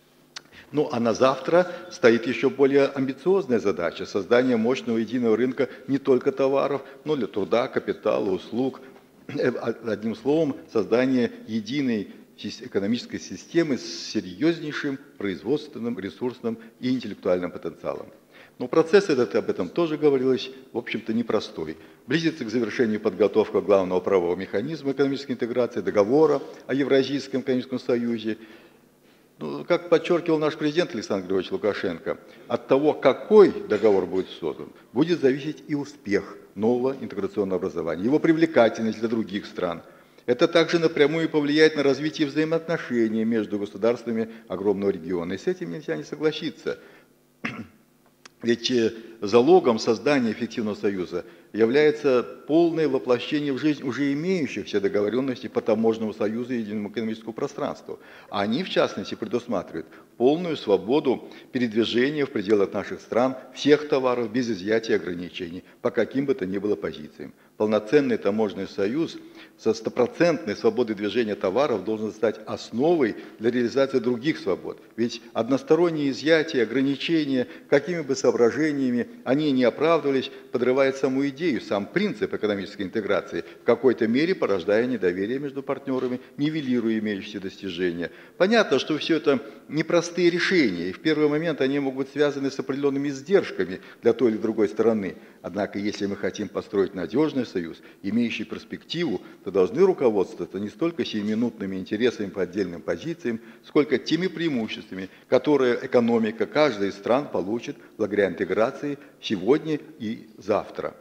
Ну а на завтра стоит еще более амбициозная задача – создание мощного единого рынка не только товаров, но и труда, капитала, услуг. Одним словом, создание единой экономической системы с серьезнейшим производственным, ресурсным и интеллектуальным потенциалом. Но процесс этот, об этом тоже говорилось, в общем-то непростой. Близится к завершению подготовка главного правового механизма экономической интеграции, договора о Евразийском экономическом союзе. Ну, как подчеркивал наш президент Александр Григорьевич Лукашенко, от того, какой договор будет создан, будет зависеть и успех нового интеграционного образования, его привлекательность для других стран. Это также напрямую повлияет на развитие взаимоотношений между государствами огромного региона. И с этим нельзя не согласиться. Ведь залогом создания эффективного союза является полное воплощение в жизнь уже имеющихся договоренностей по таможенному союзу и единому экономическому пространству. Они, в частности, предусматривают полную свободу передвижения в пределах наших стран всех товаров без изъятия ограничений по каким бы то ни было позициям. Полноценный таможенный союз со стопроцентной свободой движения товаров должен стать основой для реализации других свобод. Ведь односторонние изъятия, ограничения, какими бы соображениями они не оправдывались, подрывает саму идею, сам принцип экономической интеграции, в какой-то мере порождая недоверие между партнерами, нивелируя имеющиеся достижения. Понятно, что все это непростые решения, и в первый момент они могут быть связаны с определенными издержками для той или другой стороны. Однако, если мы хотим построить надежный союз, имеющий перспективу, то должны руководствоваться не столько сиюминутными интересами по отдельным позициям, сколько теми преимуществами, которые экономика каждой из стран получит благодаря интеграции сегодня и завтра.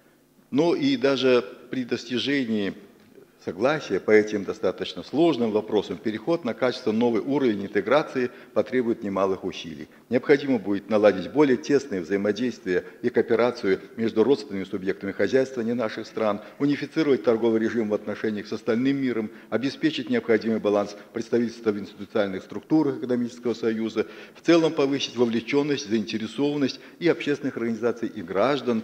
Но и даже при достижении согласия по этим достаточно сложным вопросам переход на качественно новый уровень интеграции потребует немалых усилий. Необходимо будет наладить более тесное взаимодействие и кооперацию между родственными субъектами хозяйствования наших стран, унифицировать торговый режим в отношениях с остальным миром, обеспечить необходимый баланс представительства в институциональных структурах экономического союза, в целом повысить вовлеченность, заинтересованность и общественных организаций, и граждан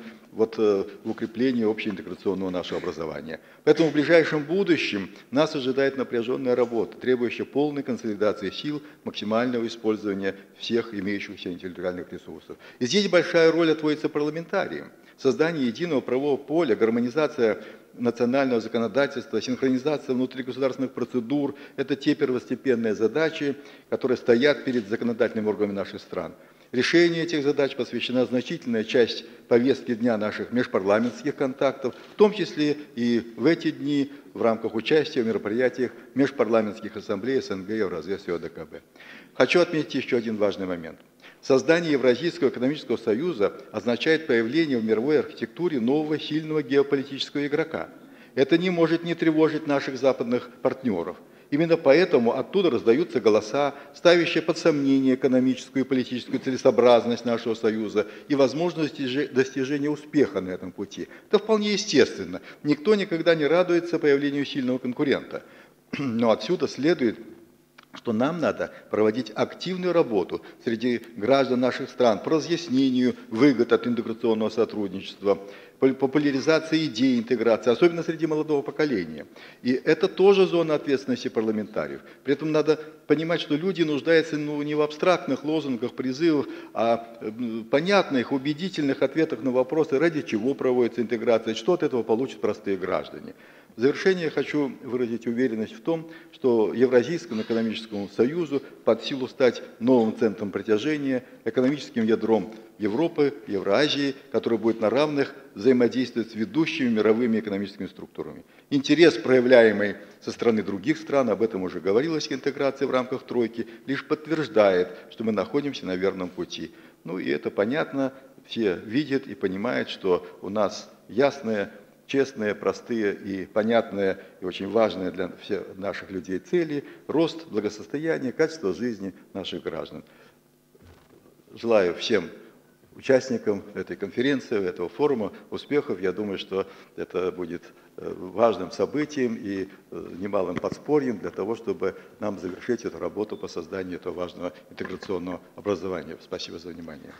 в укреплении общеинтеграционного нашего образования. Поэтому в ближайшем будущем нас ожидает напряженная работа, требующая полной консолидации сил, максимального использования всех имеющихся интеллектуальных ресурсов. И здесь большая роль отводится парламентариям. Создание единого правового поля, гармонизация национального законодательства, синхронизация внутригосударственных процедур – это те первостепенные задачи, которые стоят перед законодательными органами наших стран. Решению этих задач посвящена значительная часть повестки дня наших межпарламентских контактов, в том числе и в эти дни в рамках участия в мероприятиях межпарламентских ассамблей СНГ, Евразес и ОДКБ. Хочу отметить еще один важный момент. Создание Евразийского экономического союза означает появление в мировой архитектуре нового сильного геополитического игрока. Это не может не тревожить наших западных партнеров. Именно поэтому оттуда раздаются голоса, ставящие под сомнение экономическую и политическую целесообразность нашего союза и возможность достижения успеха на этом пути. Это вполне естественно. Никто никогда не радуется появлению сильного конкурента. Но отсюда следует, что нам надо проводить активную работу среди граждан наших стран по разъяснению выгод от интеграционного сотрудничества, популяризации идей интеграции, особенно среди молодого поколения. И это тоже зона ответственности парламентариев. При этом надо понимать, что люди нуждаются не в абстрактных лозунгах, призывах, а понятных, убедительных ответах на вопросы, ради чего проводится интеграция, что от этого получат простые граждане. В завершение хочу выразить уверенность в том, что Евразийскому экономическому союзу под силу стать новым центром притяжения, экономическим ядром Европы, Евразии, который будет на равных взаимодействовать с ведущими мировыми экономическими структурами. Интерес, проявляемый со стороны других стран, об этом уже говорилось, к интеграции в рамках тройки, лишь подтверждает, что мы находимся на верном пути. Ну и это понятно, все видят и понимают, что у нас ясная, честные, простые и понятные, и очень важные для всех наших людей цели – рост, благосостояние, качество жизни наших граждан. Желаю всем участникам этой конференции, этого форума успехов. Я думаю, что это будет важным событием и немалым подспорьем для того, чтобы нам завершить эту работу по созданию этого важного интеграционного образования. Спасибо за внимание.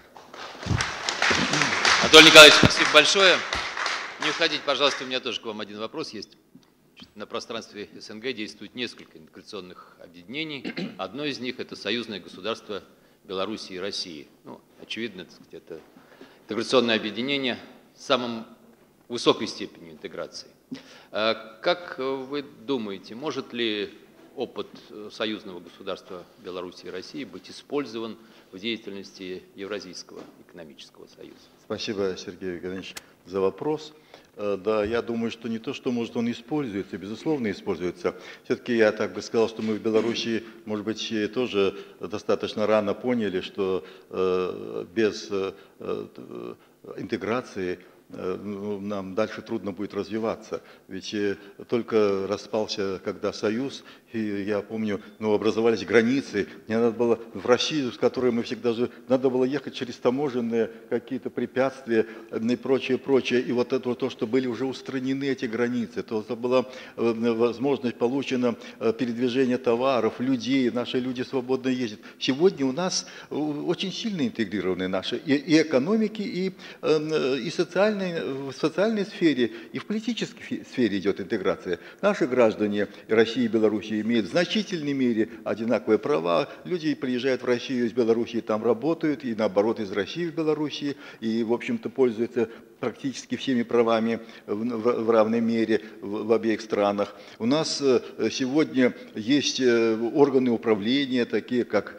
Анатолий Николаевич, спасибо большое. Не уходите, пожалуйста, у меня тоже к вам один вопрос есть. На пространстве СНГ действует несколько интеграционных объединений. Одно из них – это союзное государство Белоруссии и России. Ну, очевидно, так сказать, это интеграционное объединение с самым высокой степенью интеграции. Как вы думаете, может ли опыт союзного государства Белоруссии и России быть использован в деятельности Евразийского экономического союза? Спасибо, Сергей Евгеньевич, за вопрос. Да, я думаю, что не то, что может он используется, безусловно используется. Все-таки я так бы сказал, что мы в Беларуси, может быть, тоже достаточно рано поняли, что без интеграции нам дальше трудно будет развиваться. Ведь только распался, когда Союз, и я помню, образовались границы, мне надо было в Россию, с которой мы всегда же, надо было ехать через таможенные какие-то препятствия и прочее, прочее. И вот это то, что были уже устранены эти границы, то это была возможность получена передвижения товаров, людей, наши люди свободно ездят. Сегодня у нас очень сильно интегрированы наши и экономики, и в социальной сфере, и в политической сфере идет интеграция. Наши граждане России и Белоруссии имеют в значительной мере одинаковые права. Люди приезжают в Россию из Белоруссии, там работают, и наоборот из России в Белоруссии, и, в общем-то, пользуются практически всеми правами в равной мере в обеих странах. У нас сегодня есть органы управления, такие как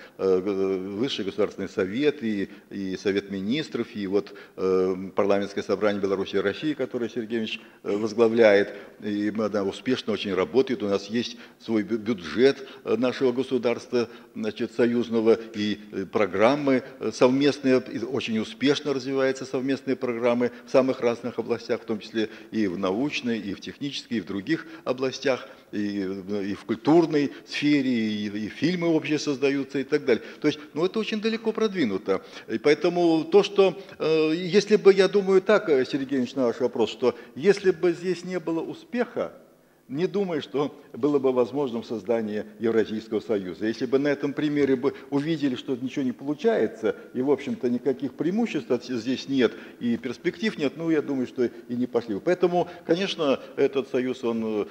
Высший Государственный Совет и Совет Министров, и вот парламентское собрание Беларуси и России, которое Сергей Ильич возглавляет, и она успешно очень работает. У нас есть свой бюджет нашего государства, значит, союзного, и программы совместные, очень успешно развиваются совместные программы в самых разных областях, в том числе и в научной, и в технической, и в других областях, и в культурной сфере, и фильмы общие создаются и так далее. То есть, это очень далеко продвинуто. И поэтому то, что, если бы, я думаю так, Сергей Ильич, на ваш вопрос, что если бы здесь не было успеха, не думаю, что было бы возможным создание Евразийского союза. Если бы на этом примере бы увидели, что ничего не получается, и, в общем-то, никаких преимуществ здесь нет, и перспектив нет, я думаю, что и не пошли бы. Поэтому, конечно, этот союз, он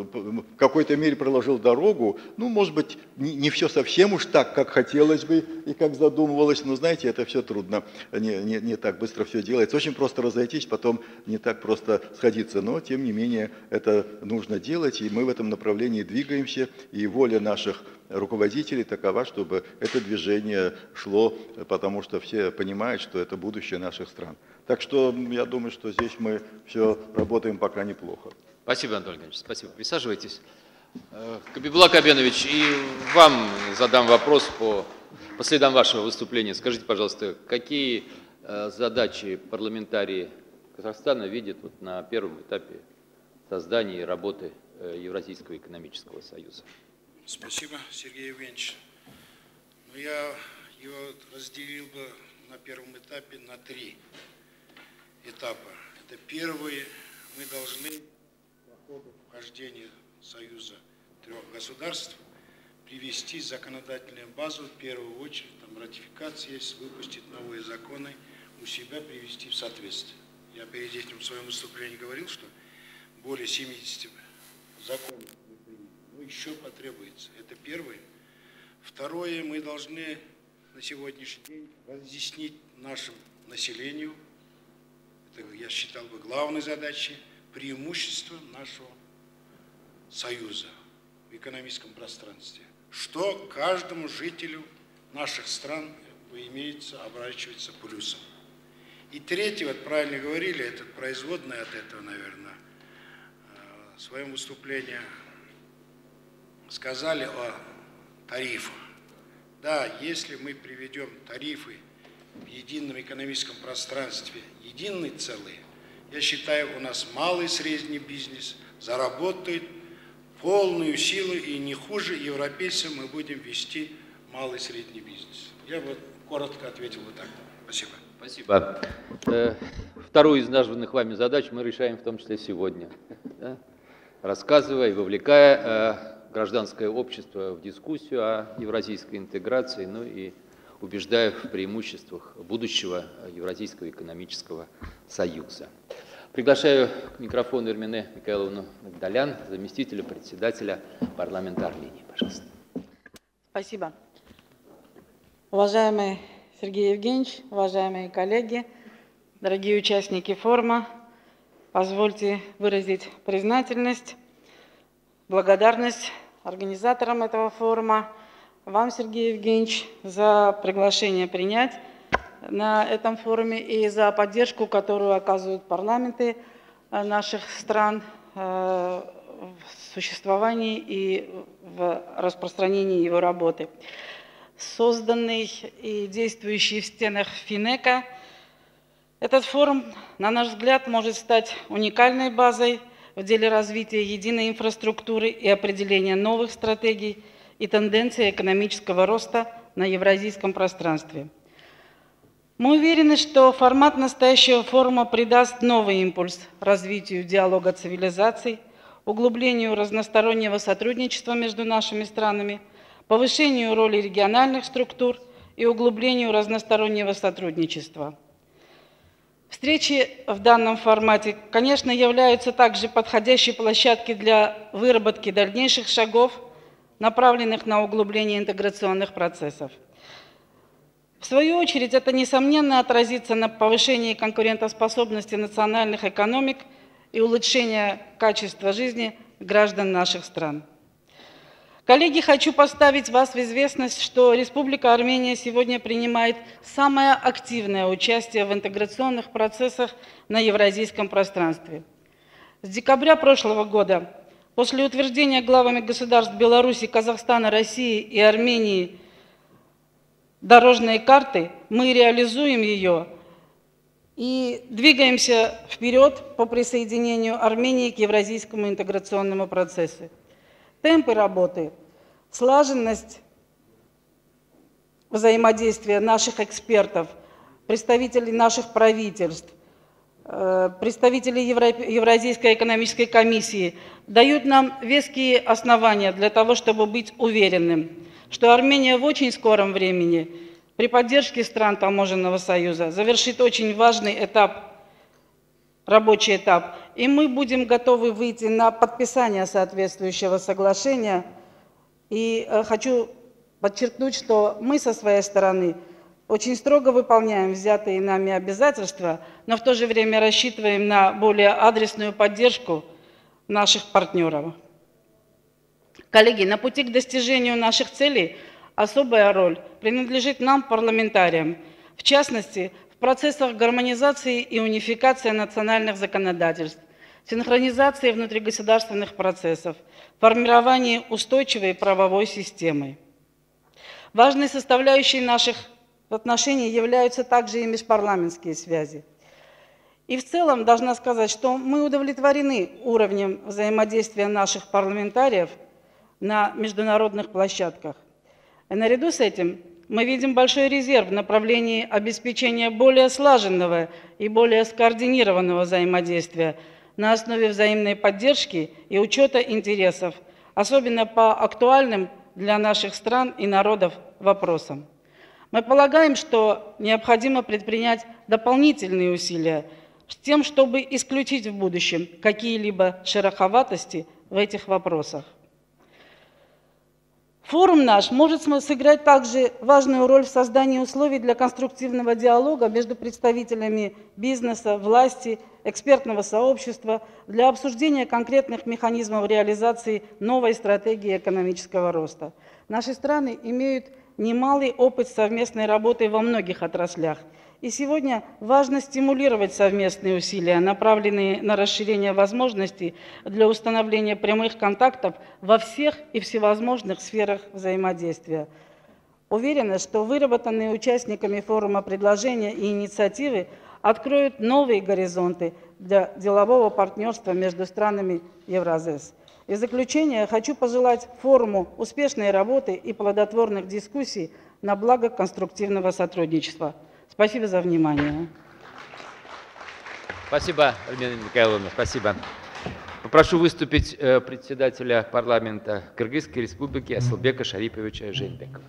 в какой-то мере проложил дорогу. Может быть, не все совсем уж так, как хотелось бы и как задумывалось, но, знаете, это все трудно, не так быстро все делается. Очень просто разойтись, потом не так просто сходиться, но, тем не менее, это нужно делать, и мы в этом направлении двигаемся, и воля наших руководителей такова, чтобы это движение шло, потому что все понимают, что это будущее наших стран. Так что я думаю, что здесь мы все работаем пока неплохо. Спасибо, Анатолий Леонидович, спасибо. Присаживайтесь. Кабибулак Абенович, и вам задам вопрос по следам вашего выступления. Скажите, пожалуйста, какие задачи парламентарии Казахстана видят на первом этапе создания и работы Евразийского экономического союза? Спасибо, Сергей Евгеньевич. Я его разделил бы на первом этапе на 3 этапа. Это первый, мы должны по ходу вхождения Союза 3 государств привести законодательную базу, в первую очередь, ратификация есть, выпустить новые законы, у себя привести в соответствие. Я перед этим в своем выступлении говорил, что более 70 законов еще потребуется. Это первое. Второе, мы должны на сегодняшний день разъяснить нашему населению, это, я считал бы, главной задачей, преимущества нашего союза в экономическом пространстве. Что каждому жителю наших стран имеется, оборачивается плюсом. И третье, вот правильно говорили, это производное от этого, наверное, в своем выступлении сказали о тарифах. Да, если мы приведем тарифы в едином экономическом пространстве, единые целые, я считаю, у нас малый и средний бизнес заработает полную силу, и не хуже европейцам мы будем вести малый и средний бизнес. Я вот коротко ответил вот так. Спасибо. Спасибо. Вторую из названных вами задач мы решаем в том числе сегодня, да? Рассказывая и вовлекая гражданское общество в дискуссию о евразийской интеграции, и убеждая в преимуществах будущего Евразийского экономического союза. Приглашаю к микрофону Эрмине Микаиловну Нагдалян, заместителя председателя парламента Армении. Пожалуйста. Спасибо. Уважаемый Сергей Евгеньевич, уважаемые коллеги, дорогие участники форума, позвольте выразить признательность, благодарность организаторам этого форума, вам, Сергей Евгеньевич, за приглашение принять на этом форуме и за поддержку, которую оказывают парламенты наших стран в существовании и в распространении его работы. Созданный и действующий в стенах ФИНЭКа Этот форум, на наш взгляд, может стать уникальной базой в деле развития единой инфраструктуры и определения новых стратегий и тенденций экономического роста на евразийском пространстве. Мы уверены, что формат настоящего форума придаст новый импульс развитию диалога цивилизаций, углублению разностороннего сотрудничества между нашими странами, повышению роли региональных структур и углублению разностороннего сотрудничества. Встречи в данном формате, конечно, являются также подходящей площадкой для выработки дальнейших шагов, направленных на углубление интеграционных процессов. В свою очередь, это, несомненно, отразится на повышении конкурентоспособности национальных экономик и улучшения качества жизни граждан наших стран. Коллеги, хочу поставить вас в известность, что Республика Армения сегодня принимает самое активное участие в интеграционных процессах на евразийском пространстве. С декабря прошлого года, после утверждения главами государств Беларуси, Казахстана, России и Армении дорожной карты, мы реализуем ее и двигаемся вперед по присоединению Армении к евразийскому интеграционному процессу. Темпы работы, слаженность взаимодействия наших экспертов, представителей наших правительств, представителей Евразийской экономической комиссии дают нам веские основания для того, чтобы быть уверенным, что Армения в очень скором времени при поддержке стран Таможенного союза завершит очень важный этап, рабочий этап, и мы будем готовы выйти на подписание соответствующего соглашения. И хочу подчеркнуть, что мы со своей стороны очень строго выполняем взятые нами обязательства, но в то же время рассчитываем на более адресную поддержку наших партнеров. Коллеги, на пути к достижению наших целей особая роль принадлежит нам, парламентариям, в частности, в процессах гармонизации и унификации национальных законодательств, синхронизации внутригосударственных процессов, формировании устойчивой правовой системы. Важной составляющей наших отношений являются также и межпарламентские связи. И в целом должна сказать, что мы удовлетворены уровнем взаимодействия наших парламентариев на международных площадках. И наряду с этим мы видим большой резерв в направлении обеспечения более слаженного и более скоординированного взаимодействия на основе взаимной поддержки и учета интересов, особенно по актуальным для наших стран и народов вопросам. Мы полагаем, что необходимо предпринять дополнительные усилия с тем, чтобы исключить в будущем какие-либо шероховатости в этих вопросах. Форум наш может сыграть также важную роль в создании условий для конструктивного диалога между представителями бизнеса, власти, экспертного сообщества для обсуждения конкретных механизмов реализации новой стратегии экономического роста. Наши страны имеют немалый опыт совместной работы во многих отраслях. И сегодня важно стимулировать совместные усилия, направленные на расширение возможностей для установления прямых контактов во всех и всевозможных сферах взаимодействия. Уверена, что выработанные участниками форума предложения и инициативы откроют новые горизонты для делового партнерства между странами Евразес. И в заключение хочу пожелать форуму успешной работы и плодотворных дискуссий на благо конструктивного сотрудничества. Спасибо за внимание. Спасибо, Альбина Михайловна, спасибо. Попрошу выступить председателя парламента Кыргызской республики Асылбека Шариповича Жээнбекова.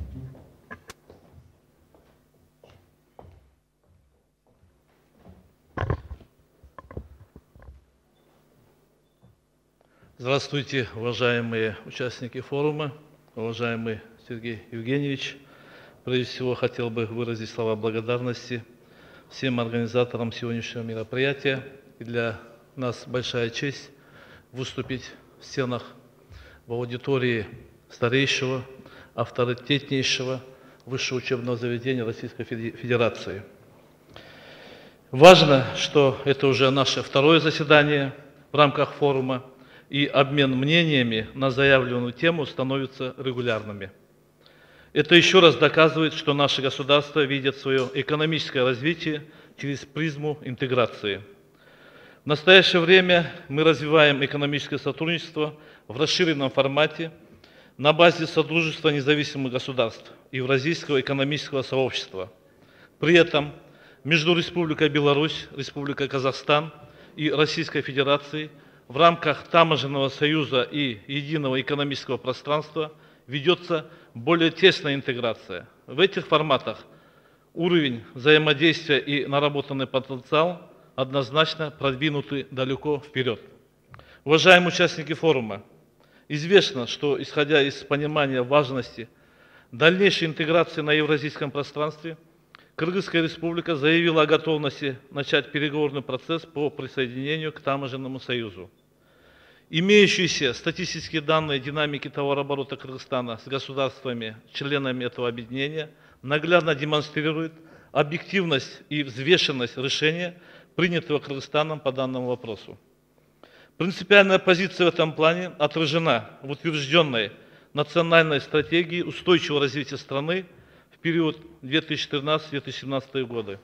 Здравствуйте, уважаемые участники форума, уважаемый Сергей Евгеньевич. Прежде всего, хотел бы выразить слова благодарности всем организаторам сегодняшнего мероприятия. И для нас большая честь выступить в стенах, в аудитории старейшего, авторитетнейшего высшего учебного заведения Российской Федерации. Важно, что это уже наше второе заседание в рамках форума, и обмен мнениями на заявленную тему становятся регулярными. Это еще раз доказывает, что наше государство видит свое экономическое развитие через призму интеграции. В настоящее время мы развиваем экономическое сотрудничество в расширенном формате на базе Содружества независимых государств Евразийского экономического сообщества. При этом между Республикой Беларусь, Республикой Казахстан и Российской Федерацией в рамках Таможенного союза и единого экономического пространства ведется более тесная интеграция. В этих форматах уровень взаимодействия и наработанный потенциал однозначно продвинуты далеко вперед. Уважаемые участники форума, известно, что, исходя из понимания важности дальнейшей интеграции на евразийском пространстве, Кыргызская республика заявила о готовности начать переговорный процесс по присоединению к Таможенному союзу. Имеющиеся статистические данные динамики товарооборота Кыргызстана с государствами, членами этого объединения, наглядно демонстрируют объективность и взвешенность решения, принятого Кыргызстаном по данному вопросу. Принципиальная позиция в этом плане отражена в утвержденной национальной стратегии устойчивого развития страны в период 2013-2017 годы.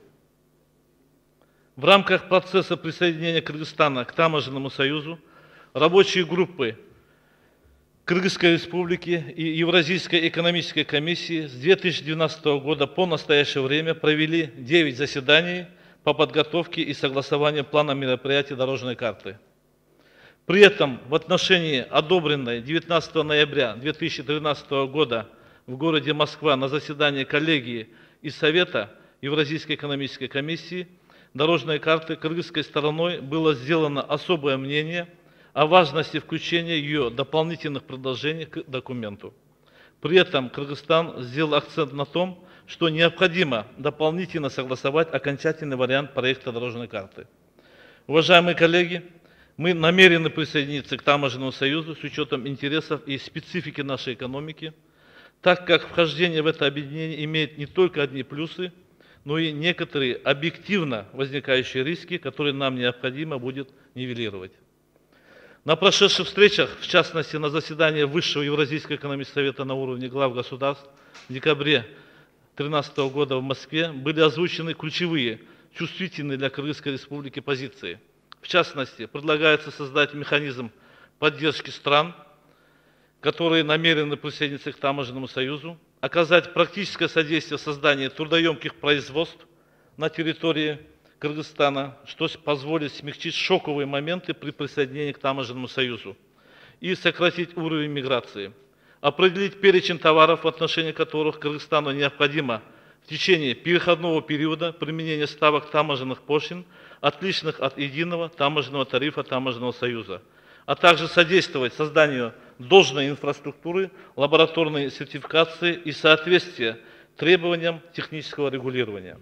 В рамках процесса присоединения Кыргызстана к Таможенному союзу рабочие группы Кыргызской республики и Евразийской экономической комиссии с 2012 года по настоящее время провели 9 заседаний по подготовке и согласованию плана мероприятий дорожной карты. При этом в отношении одобренной 19 ноября 2013 года в городе Москва на заседании коллегии и Совета Евразийской экономической комиссии дорожной карты кыргызской стороной было сделано особое мнение о важности включения ее дополнительных предложений к документу. При этом Кыргызстан сделал акцент на том, что необходимо дополнительно согласовать окончательный вариант проекта дорожной карты. Уважаемые коллеги, мы намерены присоединиться к Таможенному союзу с учетом интересов и специфики нашей экономики, так как вхождение в это объединение имеет не только одни плюсы, но и некоторые объективно возникающие риски, которые нам необходимо будет нивелировать. На прошедших встречах, в частности на заседании Высшего Евразийского экономического совета на уровне глав государств в декабре 2013 года в Москве, были озвучены ключевые, чувствительные для Кыргызской республики позиции. В частности, предлагается создать механизм поддержки стран, которые намерены присоединиться к Таможенному союзу, оказать практическое содействие в создании трудоемких производств на территории Кыргызстана, что позволит смягчить шоковые моменты при присоединении к Таможенному союзу и сократить уровень миграции, определить перечень товаров, в отношении которых Кыргызстану необходимо в течение переходного периода применения ставок таможенных пошлин, отличных от единого таможенного тарифа Таможенного союза, а также содействовать созданию должной инфраструктуры, лабораторной сертификации и соответствия требованиям технического регулирования.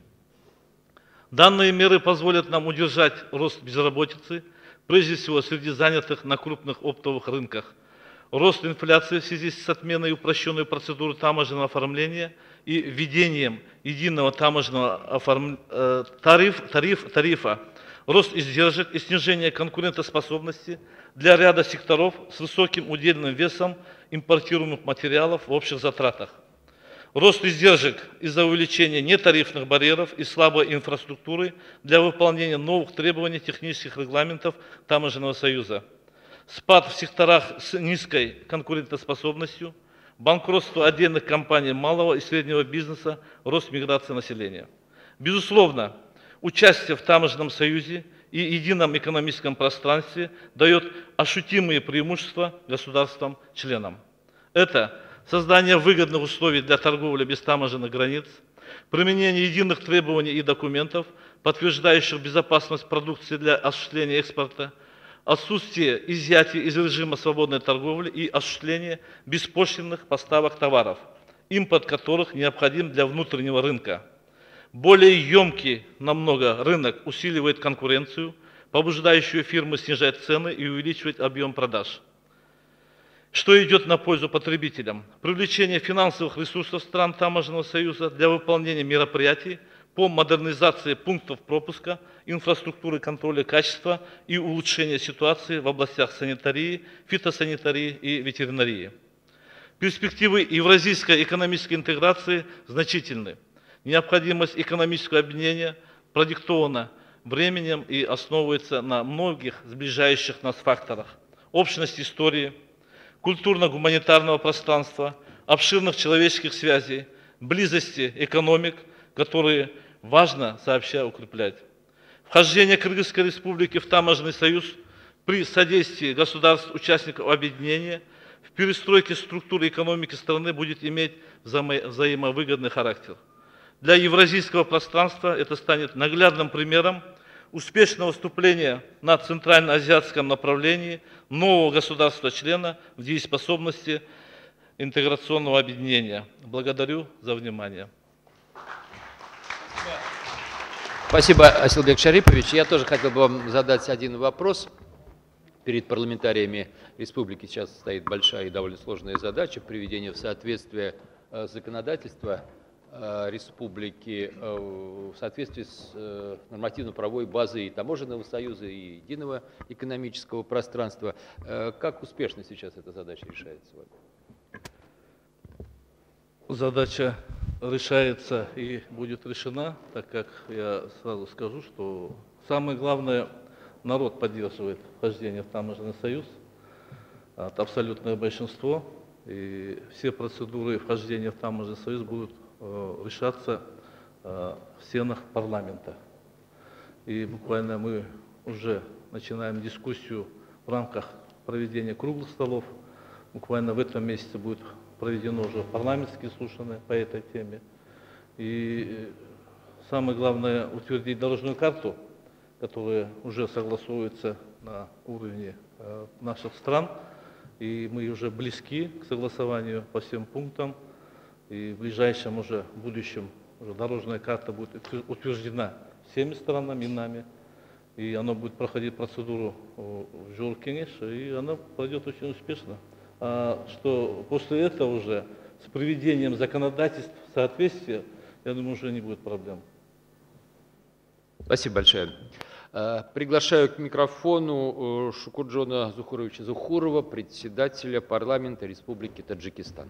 Данные меры позволят нам удержать рост безработицы, прежде всего среди занятых на крупных оптовых рынках, рост инфляции в связи с отменой упрощенной процедуры таможенного оформления и введением единого таможенного тарифа, рост издержек и снижение конкурентоспособности для ряда секторов с высоким удельным весом импортируемых материалов в общих затратах. Рост издержек из-за увеличения нетарифных барьеров и слабой инфраструктуры для выполнения новых требований технических регламентов Таможенного союза. Спад в секторах с низкой конкурентоспособностью, банкротство отдельных компаний малого и среднего бизнеса, рост миграции населения. Безусловно, участие в Таможенном союзе и едином экономическом пространстве дает ощутимые преимущества государствам-членам. Это создание выгодных условий для торговли без таможенных границ, применение единых требований и документов, подтверждающих безопасность продукции для осуществления экспорта, отсутствие изъятия из режима свободной торговли и осуществление беспошлинных поставок товаров, импорт которых необходим для внутреннего рынка. Более емкий намного рынок усиливает конкуренцию, побуждающую фирмы снижать цены и увеличивать объем продаж, что идет на пользу потребителям. Привлечение финансовых ресурсов стран Таможенного союза для выполнения мероприятий по модернизации пунктов пропуска, инфраструктуры контроля качества и улучшения ситуации в областях санитарии, фитосанитарии и ветеринарии. Перспективы евразийской экономической интеграции значительны. Необходимость экономического объединения продиктовано временем и основывается на многих сближающих нас факторах: общность истории, культурно-гуманитарного пространства, обширных человеческих связей, близости экономик, которые важно сообща укреплять. Вхождение Кыргызской республики в таможенный союз при содействии государств-участников объединения в перестройке структуры экономики страны будет иметь взаимовыгодный характер. Для евразийского пространства это станет наглядным примером успешного вступления на центральноазиатском направлении нового государства-члена в дееспособности интеграционного объединения. Благодарю за внимание. Спасибо, Асилбек Шарипович. Я тоже хотел бы вам задать один вопрос. Перед парламентариями республики сейчас стоит большая и довольно сложная задача приведения в соответствие законодательства республики в соответствии с нормативно-правовой базой и Таможенного союза, и единого экономического пространства. Как успешно сейчас эта задача решается? Задача решается и будет решена, так как я сразу скажу, что самое главное, народ поддерживает вхождение в Таможенный союз, это абсолютное большинство, и все процедуры вхождения в Таможенный союз будут решаться в стенах парламента. И буквально мы уже начинаем дискуссию в рамках проведения круглых столов. Буквально в этом месяце будет проведено уже парламентские слушания по этой теме. И самое главное — утвердить дорожную карту, которая уже согласуется на уровне наших стран. И мы уже близки к согласованию по всем пунктам. И в ближайшем уже будущем уже дорожная карта будет утверждена всеми странами и нами. И она будет проходить процедуру в Жоркинеш, и она пройдет очень успешно. А что после этого уже с приведением законодательств в соответствие, я думаю, уже не будет проблем. Спасибо большое. Приглашаю к микрофону Шукурджона Зухуровича Зухурова, председателя парламента Республики Таджикистан.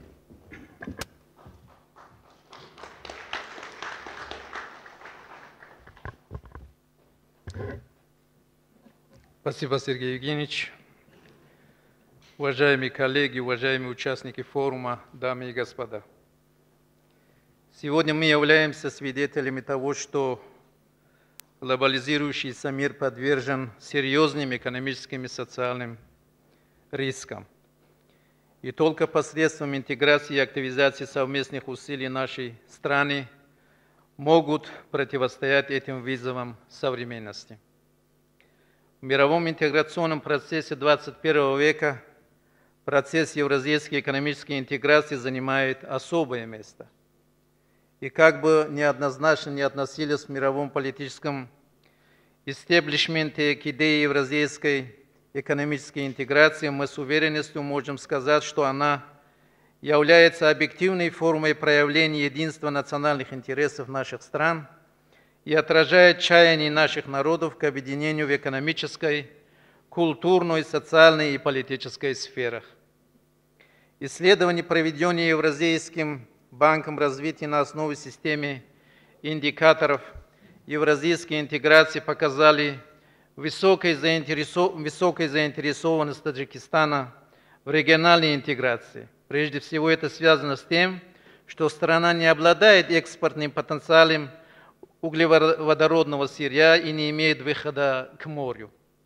Спасибо, Сергей Евгеньевич. Уважаемые коллеги, уважаемые участники форума, дамы и господа. Сегодня мы являемся свидетелями того, что глобализирующийся мир подвержен серьезным экономическим и социальным рискам. И только посредством интеграции и активизации совместных усилий нашей страны могут противостоять этим вызовам современности. В мировом интеграционном процессе 21 века процесс евразийской экономической интеграции занимает особое место. И как бы неоднозначно не относились в мировом политическом истеблишменте к идее евразийской экономической интеграции, мы с уверенностью можем сказать, что она является объективной формой проявления единства национальных интересов наших стран и отражает чаяние наших народов к объединению в экономической, культурной, социальной и политической сферах. Исследования, проведенные Евразийским банком развития на основе системы индикаторов евразийской интеграции, показали высокую заинтересованность Таджикистана в региональной интеграции. Прежде всего, это связано с тем, что страна не обладает экспортным потенциалом углеводородного сырья и не имеет выхода к морю.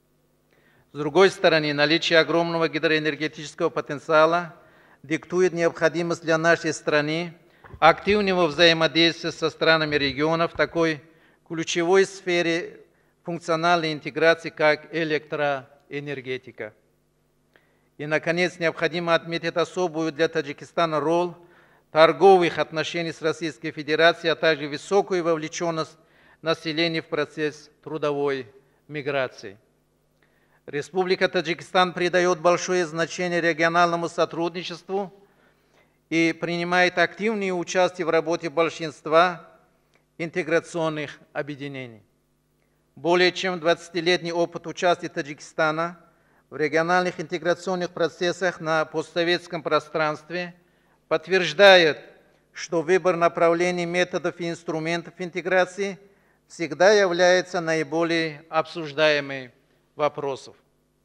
С другой стороны, наличие огромного гидроэнергетического потенциала диктует необходимость для нашей страны активного взаимодействия со странами региона в такой ключевой сфере функциональной интеграции, как электроэнергетика. И, наконец, необходимо отметить особую для Таджикистана роль торговых отношений с Российской Федерацией, а также высокую вовлеченность населения в процесс трудовой миграции. Республика Таджикистан придает большое значение региональному сотрудничеству и принимает активное участие в работе большинства интеграционных объединений. Более чем 20-летний опыт участия Таджикистана в региональных интеграционных процессах на постсоветском пространстве подтверждает, что выбор направлений, методов и инструментов интеграции всегда является наиболее обсуждаемым вопросом.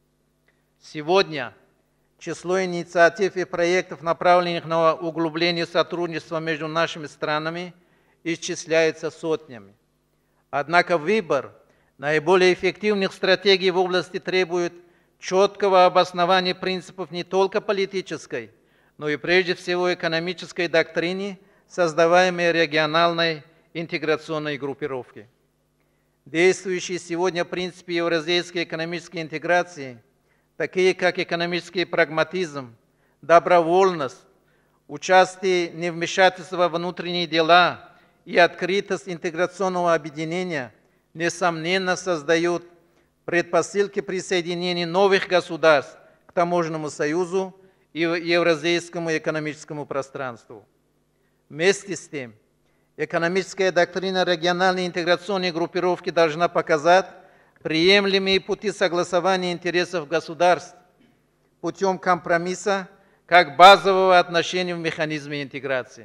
Сегодня число инициатив и проектов, направленных на углубление сотрудничества между нашими странами, исчисляется сотнями. Однако выбор наиболее эффективных стратегий в области требует четкого обоснования принципов не только политической, но и прежде всего экономической доктрины, создаваемой региональной интеграционной группировки. Действующие сегодня принципы евразийской экономической интеграции, такие как экономический прагматизм, добровольность, участие невмешательства во внутренние дела и открытость интеграционного объединения, несомненно, создают предпосылки присоединения новых государств к Таможенному союзу и Евразийскому экономическому пространству. Вместе с тем, экономическая доктрина региональной интеграционной группировки должна показать приемлемые пути согласования интересов государств путем компромисса как базового отношения в механизме интеграции.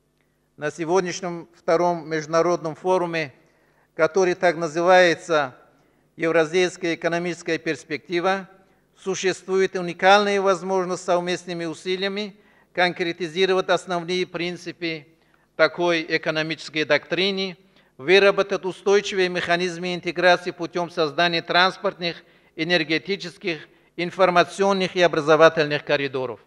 На сегодняшнем втором международном форуме, который так называется «Евразийская экономическая перспектива», существует уникальная возможность совместными усилиями конкретизировать основные принципы такой экономической доктрины, выработать устойчивые механизмы интеграции путем создания транспортных, энергетических, информационных и образовательных коридоров.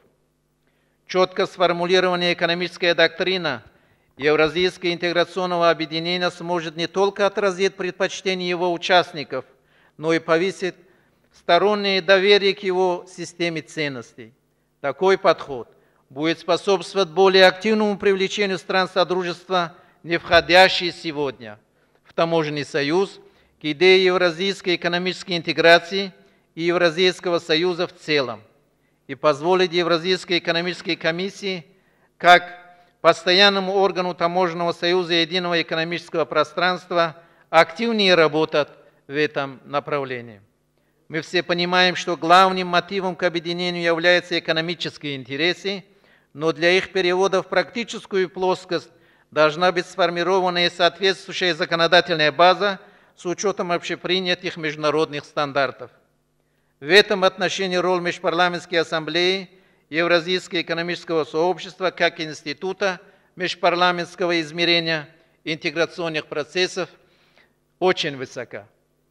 Четко сформулированная экономическая доктрина Евразийского интеграционного объединения сможет не только отразить предпочтения его участников, но и повысить стороннее доверие к его системе ценностей. Такой подход будет способствовать более активному привлечению стран Содружества, не входящие сегодня в Таможенный союз, к идее евразийской экономической интеграции и Евразийского союза в целом, и позволить Евразийской экономической комиссии, как постоянному органу Таможенного союза и единого экономического пространства, активнее работать в этом направлении. Мы все понимаем, что главным мотивом к объединению являются экономические интересы, но для их перевода в практическую плоскость должна быть сформирована и соответствующая законодательная база с учетом общепринятых международных стандартов. В этом отношении роль Межпарламентской ассамблеи Евразийского экономического сообщества как института межпарламентского измерения интеграционных процессов очень высока.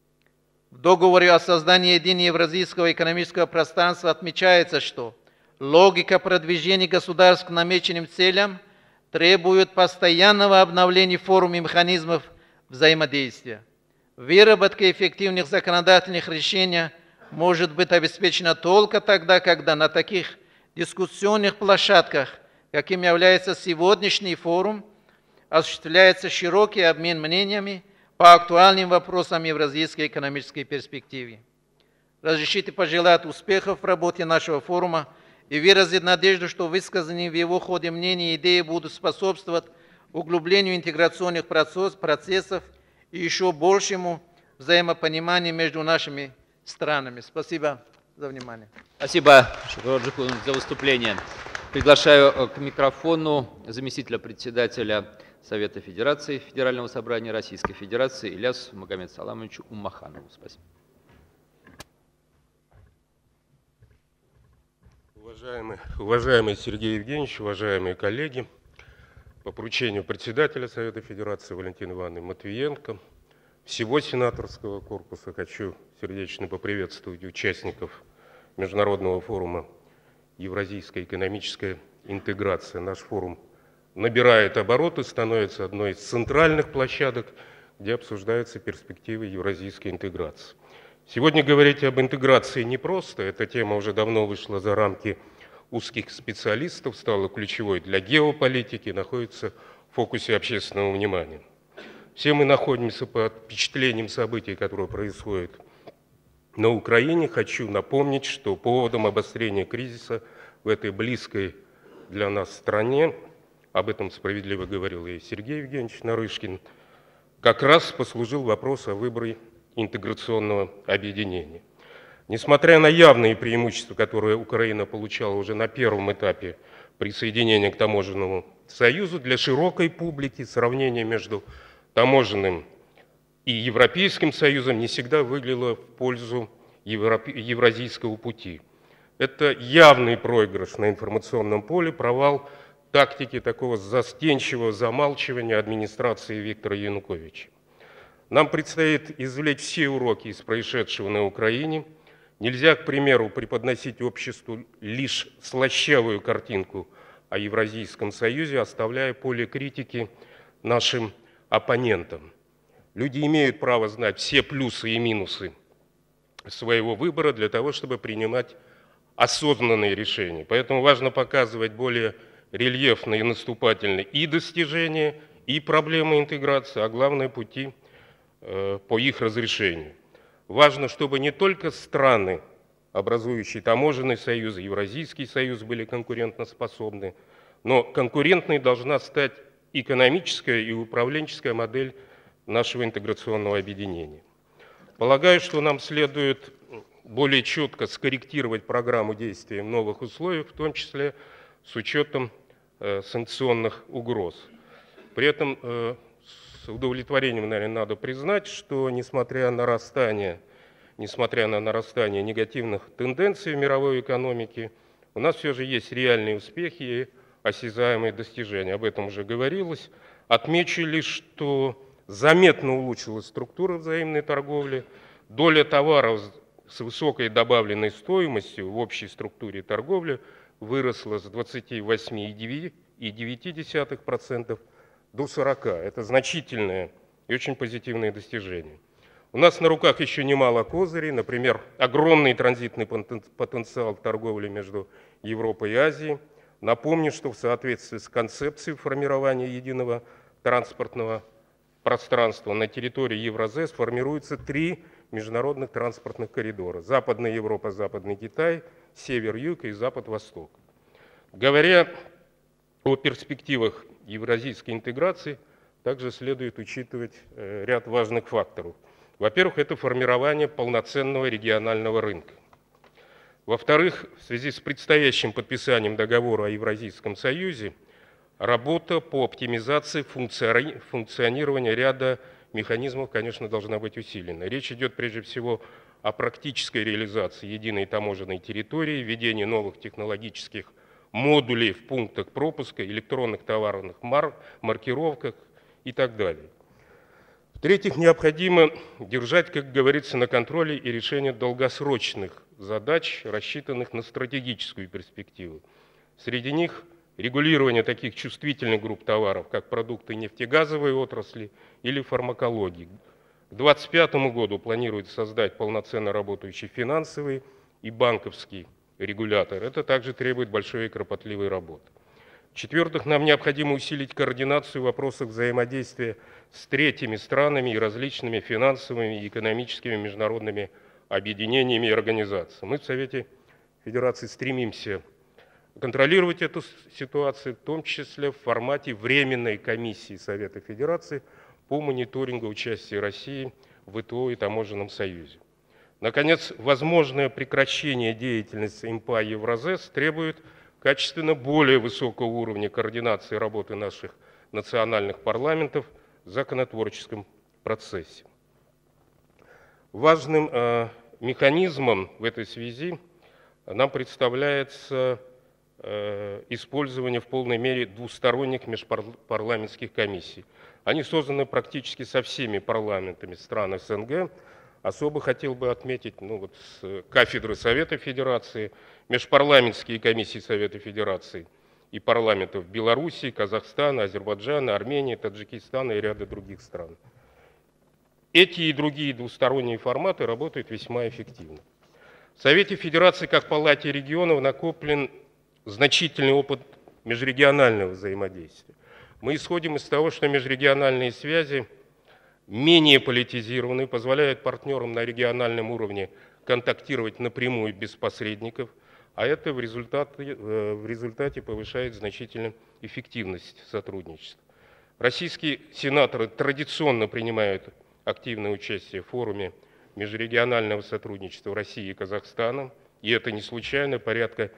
В договоре о создании единого евразийского экономического пространства отмечается, что логика продвижения государств к намеченным целям требует постоянного обновления форм и механизмов взаимодействия. Выработка эффективных законодательных решений может быть обеспечена только тогда, когда на таких дискуссионных площадках, каким является сегодняшний форум, осуществляется широкий обмен мнениями по актуальным вопросам евразийской экономической перспективы. Разрешите пожелать успехов в работе нашего форума и выразить надежду, что высказанные в его ходе мнения и идеи будут способствовать углублению интеграционных процессов и еще большему взаимопониманию между нашими странами. Спасибо за внимание. Спасибо, Шукурджику, за выступление. Приглашаю к микрофону заместителя председателя Совета Федерации Федерального собрания Российской Федерации Ильясу Магомеду Саламовичу Уммаханову. Спасибо. Уважаемый Сергей Евгеньевич, уважаемые коллеги, по поручению председателя Совета Федерации Валентины Ивановны Матвиенко, всего сенаторского корпуса хочу сердечно поприветствовать участников Международного форума «Евразийская экономическая интеграция». Наш форум набирает обороты, становится одной из центральных площадок, где обсуждаются перспективы евразийской интеграции. Сегодня говорить об интеграции непросто, эта тема уже давно вышла за рамки узких специалистов, стала ключевой для геополитики, находится в фокусе общественного внимания. Все мы находимся под впечатлением событий, которые происходят на Украине. Хочу напомнить, что поводом обострения кризиса в этой близкой для нас стране, об этом справедливо говорил и Сергей Евгеньевич Нарышкин, как раз послужил вопрос о выборе интеграционного объединения. Несмотря на явные преимущества, которые Украина получала уже на первом этапе присоединения к Таможенному союзу, для широкой публики сравнение между Таможенным и Европейским Союзом не всегда выглядело в пользу евразийского пути. Это явный проигрыш на информационном поле, провал тактики такого застенчивого замалчивания администрации Виктора Януковича. Нам предстоит извлечь все уроки из происшедшего на Украине. Нельзя, к примеру, преподносить обществу лишь слащавую картинку о Евразийском Союзе, оставляя поле критики нашим оппонентам. Люди имеют право знать все плюсы и минусы своего выбора для того, чтобы принимать осознанные решения. Поэтому важно показывать более рельефно и наступательно и достижения, и проблемы интеграции, а главное пути по их разрешению. Важно, чтобы не только страны, образующие таможенный союз, Евразийский союз, были конкурентоспособны, но конкурентной должна стать экономическая и управленческая модель нашего интеграционного объединения. Полагаю, что нам следует более четко скорректировать программу действий в новых условиях, в том числе с учетом санкционных угроз. При этом с удовлетворением, наверное, надо признать, что несмотря на нарастание негативных тенденций в мировой экономике, у нас все же есть реальные успехи и осязаемые достижения. Об этом уже говорилось. Отмечу лишь, что заметно улучшилась структура взаимной торговли, доля товаров с высокой добавленной стоимостью в общей структуре торговли выросла с 28,9% до 40%. Это значительное и очень позитивное достижение. У нас на руках еще немало козырей, например, огромный транзитный потенциал торговли между Европой и Азией. Напомню, что в соответствии с концепцией формирования единого транспортного пространства на территории Евразес формируются 3 международных транспортных коридора: Западная Европа, Западный Китай, Север-Юг и Запад-Восток. Говоря о перспективах евразийской интеграции, также следует учитывать ряд важных факторов. Во-первых, это формирование полноценного регионального рынка. Во-вторых, в связи с предстоящим подписанием договора о Евразийском Союзе, работа по оптимизации функционирования ряда механизмов, конечно, должна быть усилена. Речь идет прежде всего о практической реализации единой таможенной территории, введении новых технологических модулей в пунктах пропуска, электронных товарных маркировках и так далее. В-третьих, необходимо держать, как говорится, на контроле и решение долгосрочных задач, рассчитанных на стратегическую перспективу. Среди них регулирование таких чувствительных групп товаров, как продукты нефтегазовой отрасли или фармакологии. К 2025 году планируется создать полноценно работающий финансовый и банковский регулятор. Это также требует большой и кропотливой работы. В-четвертых, нам необходимо усилить координацию в вопросах взаимодействия с третьими странами и различными финансовыми и экономическими международными объединениями и организациями. Мы в Совете Федерации стремимся контролировать эту ситуацию, в том числе в формате Временной комиссии Совета Федерации по мониторингу участия России в ВТО и Таможенном союзе. Наконец, возможное прекращение деятельности ИМПА Евразес требует качественно более высокого уровня координации работы наших национальных парламентов в законотворческом процессе. Важным механизмом в этой связи нам представляется использование в полной мере двусторонних межпарламентских комиссий. Они созданы практически со всеми парламентами стран СНГ. Особо хотел бы отметить с кафедры Совета Федерации, межпарламентские комиссии Совета Федерации и парламентов Белоруссии, Казахстана, Азербайджана, Армении, Таджикистана и ряда других стран. Эти и другие двусторонние форматы работают весьма эффективно. В Совете Федерации, как Палате регионов, накоплен значительный опыт межрегионального взаимодействия. Мы исходим из того, что межрегиональные связи менее политизированы, позволяют партнерам на региональном уровне контактировать напрямую без посредников, а это в результате повышает значительно эффективность сотрудничества. Российские сенаторы традиционно принимают активное участие в форуме межрегионального сотрудничества России и Казахстана, и это не случайно, порядка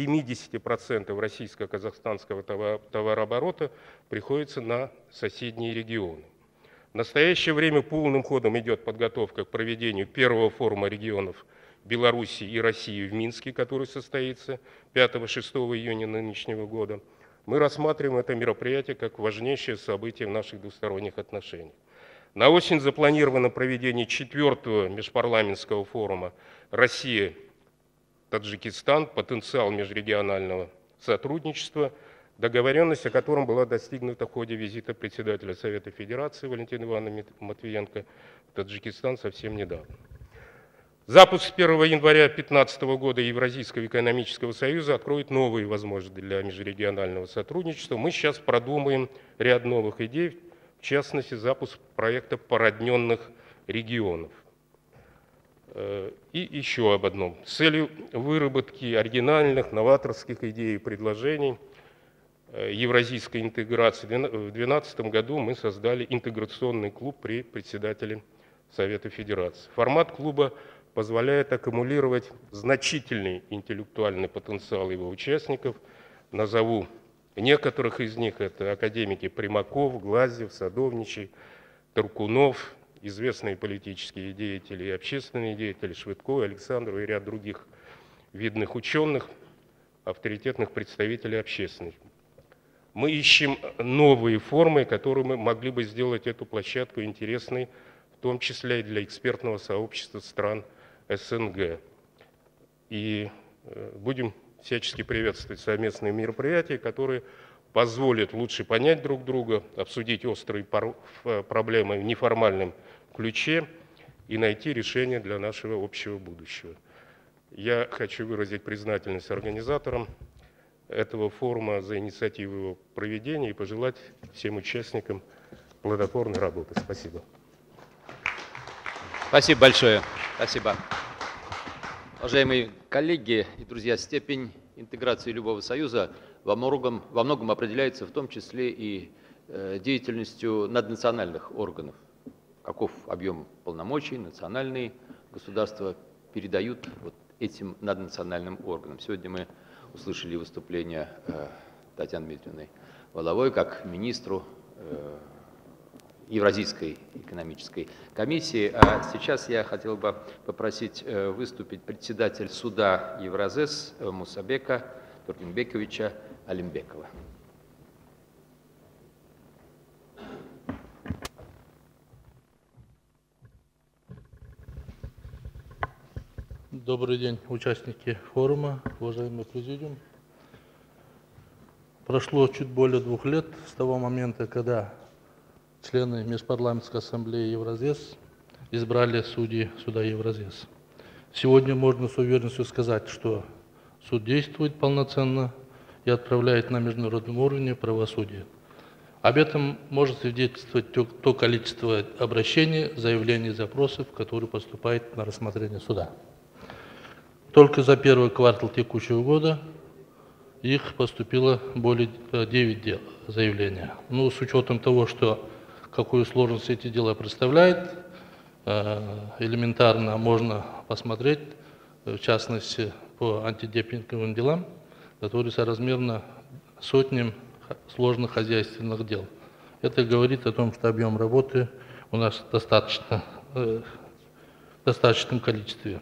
70% российско-казахстанского товарооборота приходится на соседние регионы. В настоящее время полным ходом идет подготовка к проведению первого форума регионов Беларуси и России в Минске, который состоится 5-6 июня нынешнего года. Мы рассматриваем это мероприятие как важнейшее событие в наших двусторонних отношениях. На осень запланировано проведение 4-го межпарламентского форума «Россия-Таджикистан. Потенциал межрегионального сотрудничества», договоренность о котором была достигнута в ходе визита председателя Совета Федерации Валентины Ивановны Матвиенко в Таджикистан совсем недавно. Запуск с 1 января 2015 года Евразийского экономического союза откроет новые возможности для межрегионального сотрудничества. Мы сейчас продумаем ряд новых идей, в частности, запуск проекта породненных регионов. И еще об одном. С целью выработки оригинальных, новаторских идей и предложений евразийской интеграции в 2012 году мы создали интеграционный клуб при председателе Совета Федерации. Формат клуба позволяет аккумулировать значительный интеллектуальный потенциал его участников. Назову некоторых из них. Это академики Примаков, Глазьев, Садовничий, Таркунов, известные политические деятели и общественные деятели Швыдков, Александров и ряд других видных ученых, авторитетных представителей общественности. Мы ищем новые формы, которые мы могли бы сделать эту площадку интересной, в том числе и для экспертного сообщества стран СНГ. И будем всячески приветствовать совместные мероприятия, которые позволят лучше понять друг друга, обсудить острые проблемы в неформальном ключе и найти решение для нашего общего будущего. Я хочу выразить признательность организаторам этого форума за инициативу его проведения и пожелать всем участникам плодотворной работы. Спасибо. Спасибо большое. Спасибо. Уважаемые коллеги и друзья, степень интеграции любого союза во многом определяется в том числе и деятельностью наднациональных органов. Каков объем полномочий национальные государства передают вот этим наднациональным органам. Сегодня мы услышали выступление Татьяны Дмитриевны Валовой как министру Евразийской экономической комиссии. А сейчас я хотел бы попросить выступить председатель суда Евразес Мусабека Тургенбековича Алимбекова. Добрый день, участники форума, уважаемый президиум. Прошло чуть более 2 лет с того момента, когда члены Межпарламентской ассамблеи Евразес избрали судей суда Евразес. Сегодня можно с уверенностью сказать, что суд действует полноценно и отправляет на международном уровне правосудие. Об этом может свидетельствовать то количество обращений, заявлений, запросов, которые поступают на рассмотрение суда. Только за первый квартал текущего года их поступило более 9 заявлений. Ну, с учетом того, что какую сложность эти дела представляют, элементарно можно посмотреть, в частности, по антидемпинговым делам, которые соразмерно сотням сложных хозяйственных дел. Это говорит о том, что объем работы у нас в достаточном количестве.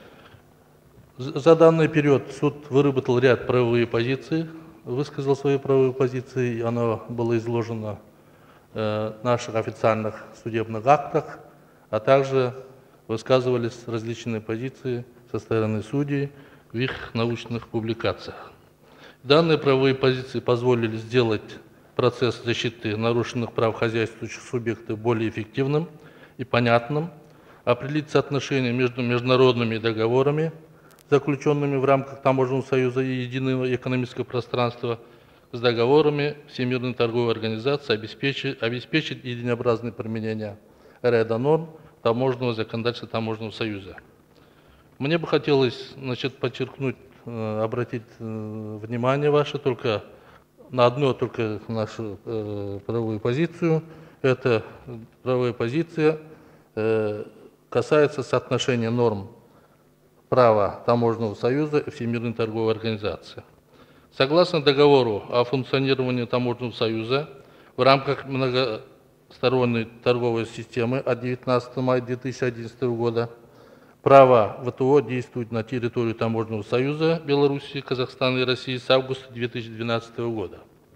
За данный период суд выработал ряд правовые позиций, высказал свои правовые позиции, и оно было изложено в наших официальных судебных актах, а также высказывались различные позиции со стороны судей в их научных публикациях. Данные правовые позиции позволили сделать процесс защиты нарушенных прав хозяйствующих субъектов более эффективным и понятным, определить соотношение между международными договорами, заключенными в рамках Таможенного союза и единого экономического пространства, с договорами Всемирной торговой организации, обеспечить единообразное применение ряда норм таможенного законодательства Таможенного союза. Мне бы хотелось подчеркнуть, обратить внимание ваше только на одну нашу правовую позицию. Эта правовая позиция касается соотношения норм права Таможенного союза и Всемирной торговой организации. Согласно договору о функционировании Таможенного союза, в рамках многосторонней торговой системы от 19 мая 2011 года. Право ВТО действует на территории Таможенного союза Беларуси, Казахстана и России с августа 2012 года.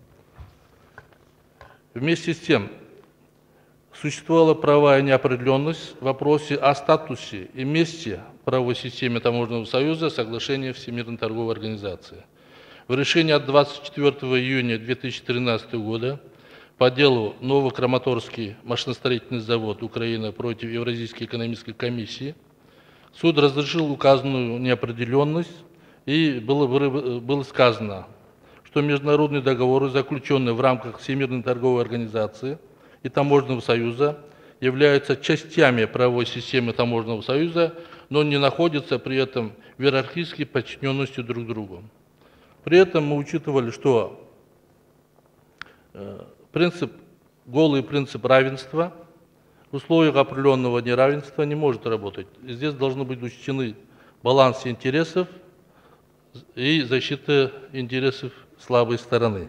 Вместе с тем, существовала правовая неопределенность в вопросе о статусе и месте правовой системы Таможенного союза соглашения Всемирной торговой организации. В решении от 24 июня 2013 года по делу Новокраматорский машиностроительный завод Украины против Евразийской экономической комиссии суд разрешил указанную неопределенность, и было сказано, что международные договоры, заключенные в рамках Всемирной торговой организации и Таможенного союза, являются частями правовой системы Таможенного союза, но не находятся при этом в иерархической подчиненности друг другу. При этом мы учитывали, что голый принцип равенства в условиях определенного неравенства не может работать. Здесь должны быть учтены баланс интересов и защита интересов слабой стороны.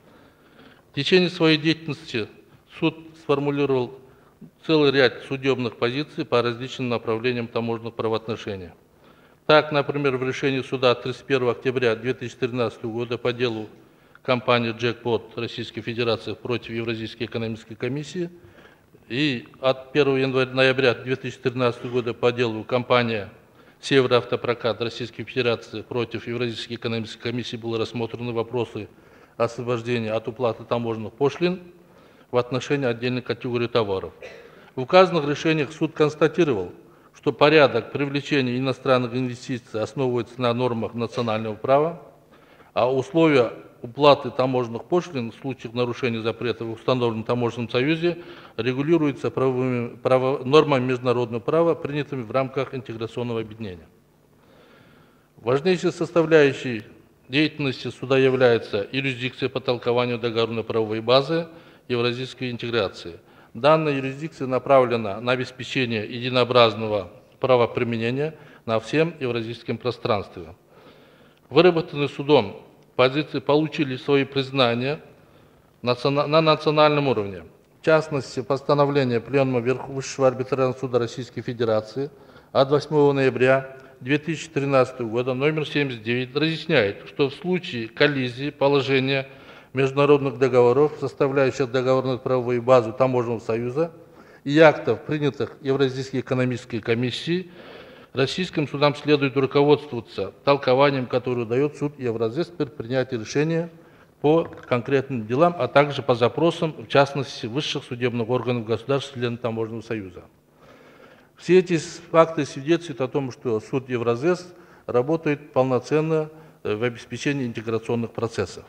В течение своей деятельности суд сформулировал целый ряд судебных позиций по различным направлениям таможенных правоотношений. Так, например, в решении суда от 31 октября 2013 года по делу компании «Джекпот» Российской Федерации против Евразийской экономической комиссии и от 1 ноября 2013 года по делу компании «Североавтопрокат» Российской Федерации против Евразийской экономической комиссии были рассмотрены вопросы освобождения от уплаты таможенных пошлин в отношении отдельных категорий товаров. В указанных решениях суд констатировал, что порядок привлечения иностранных инвестиций основывается на нормах национального права, а условия уплаты таможенных пошлин в случаях нарушения запретов, установленных в Таможенном союзе, регулируются нормами международного права, принятыми в рамках интеграционного объединения. Важнейшей составляющей деятельности суда является юрисдикция по толкованию договорно-правовой базы евразийской интеграции. Данная юрисдикция направлена на обеспечение единообразного правоприменения на всем евразийском пространстве. Выработанные судом позиции получили свои признания на национальном уровне. В частности, постановление Пленума Высшего арбитражного суда Российской Федерации от 8 ноября 2013 года номер 79 разъясняет, что в случае коллизии положения международных договоров, составляющих договорно-правовую базу Таможенного союза и актов, принятых Евразийской экономической комиссией, российским судам следует руководствоваться толкованием, которое дает суд Евразес при принятии решения по конкретным делам, а также по запросам, в частности, высших судебных органов государств-членов Таможенного союза. Все эти факты свидетельствуют о том, что суд Евразес работает полноценно в обеспечении интеграционных процессов.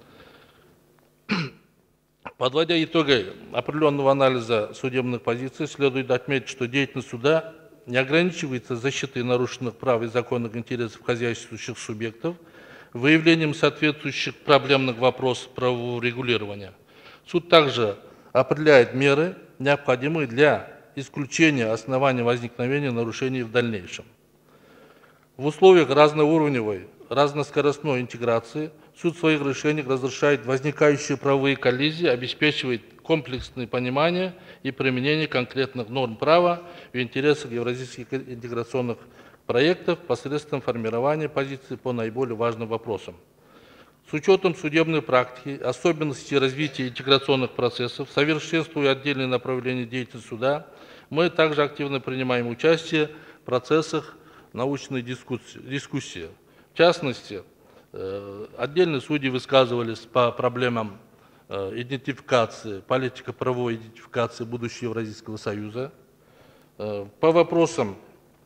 Подводя итоги определенного анализа судебных позиций, следует отметить, что деятельность суда не ограничивается защитой нарушенных прав и законных интересов хозяйствующих субъектов, выявлением соответствующих проблемных вопросов правового регулирования. Суд также определяет меры, необходимые для исключения оснований возникновения нарушений в дальнейшем. В условиях разноуровневой, разноскоростной интеграции суд в своих решениях разрешает возникающие правовые коллизии, обеспечивает комплексное понимание и применение конкретных норм права в интересах евразийских интеграционных проектов посредством формирования позиций по наиболее важным вопросам. С учетом судебной практики, особенностей развития интеграционных процессов, совершенствуя отдельные направления деятельности суда, мы также активно принимаем участие в процессах научной дискуссии. В частности, отдельные судьи высказывались по проблемам идентификации, политико-правовой идентификации будущего Евразийского союза, по вопросам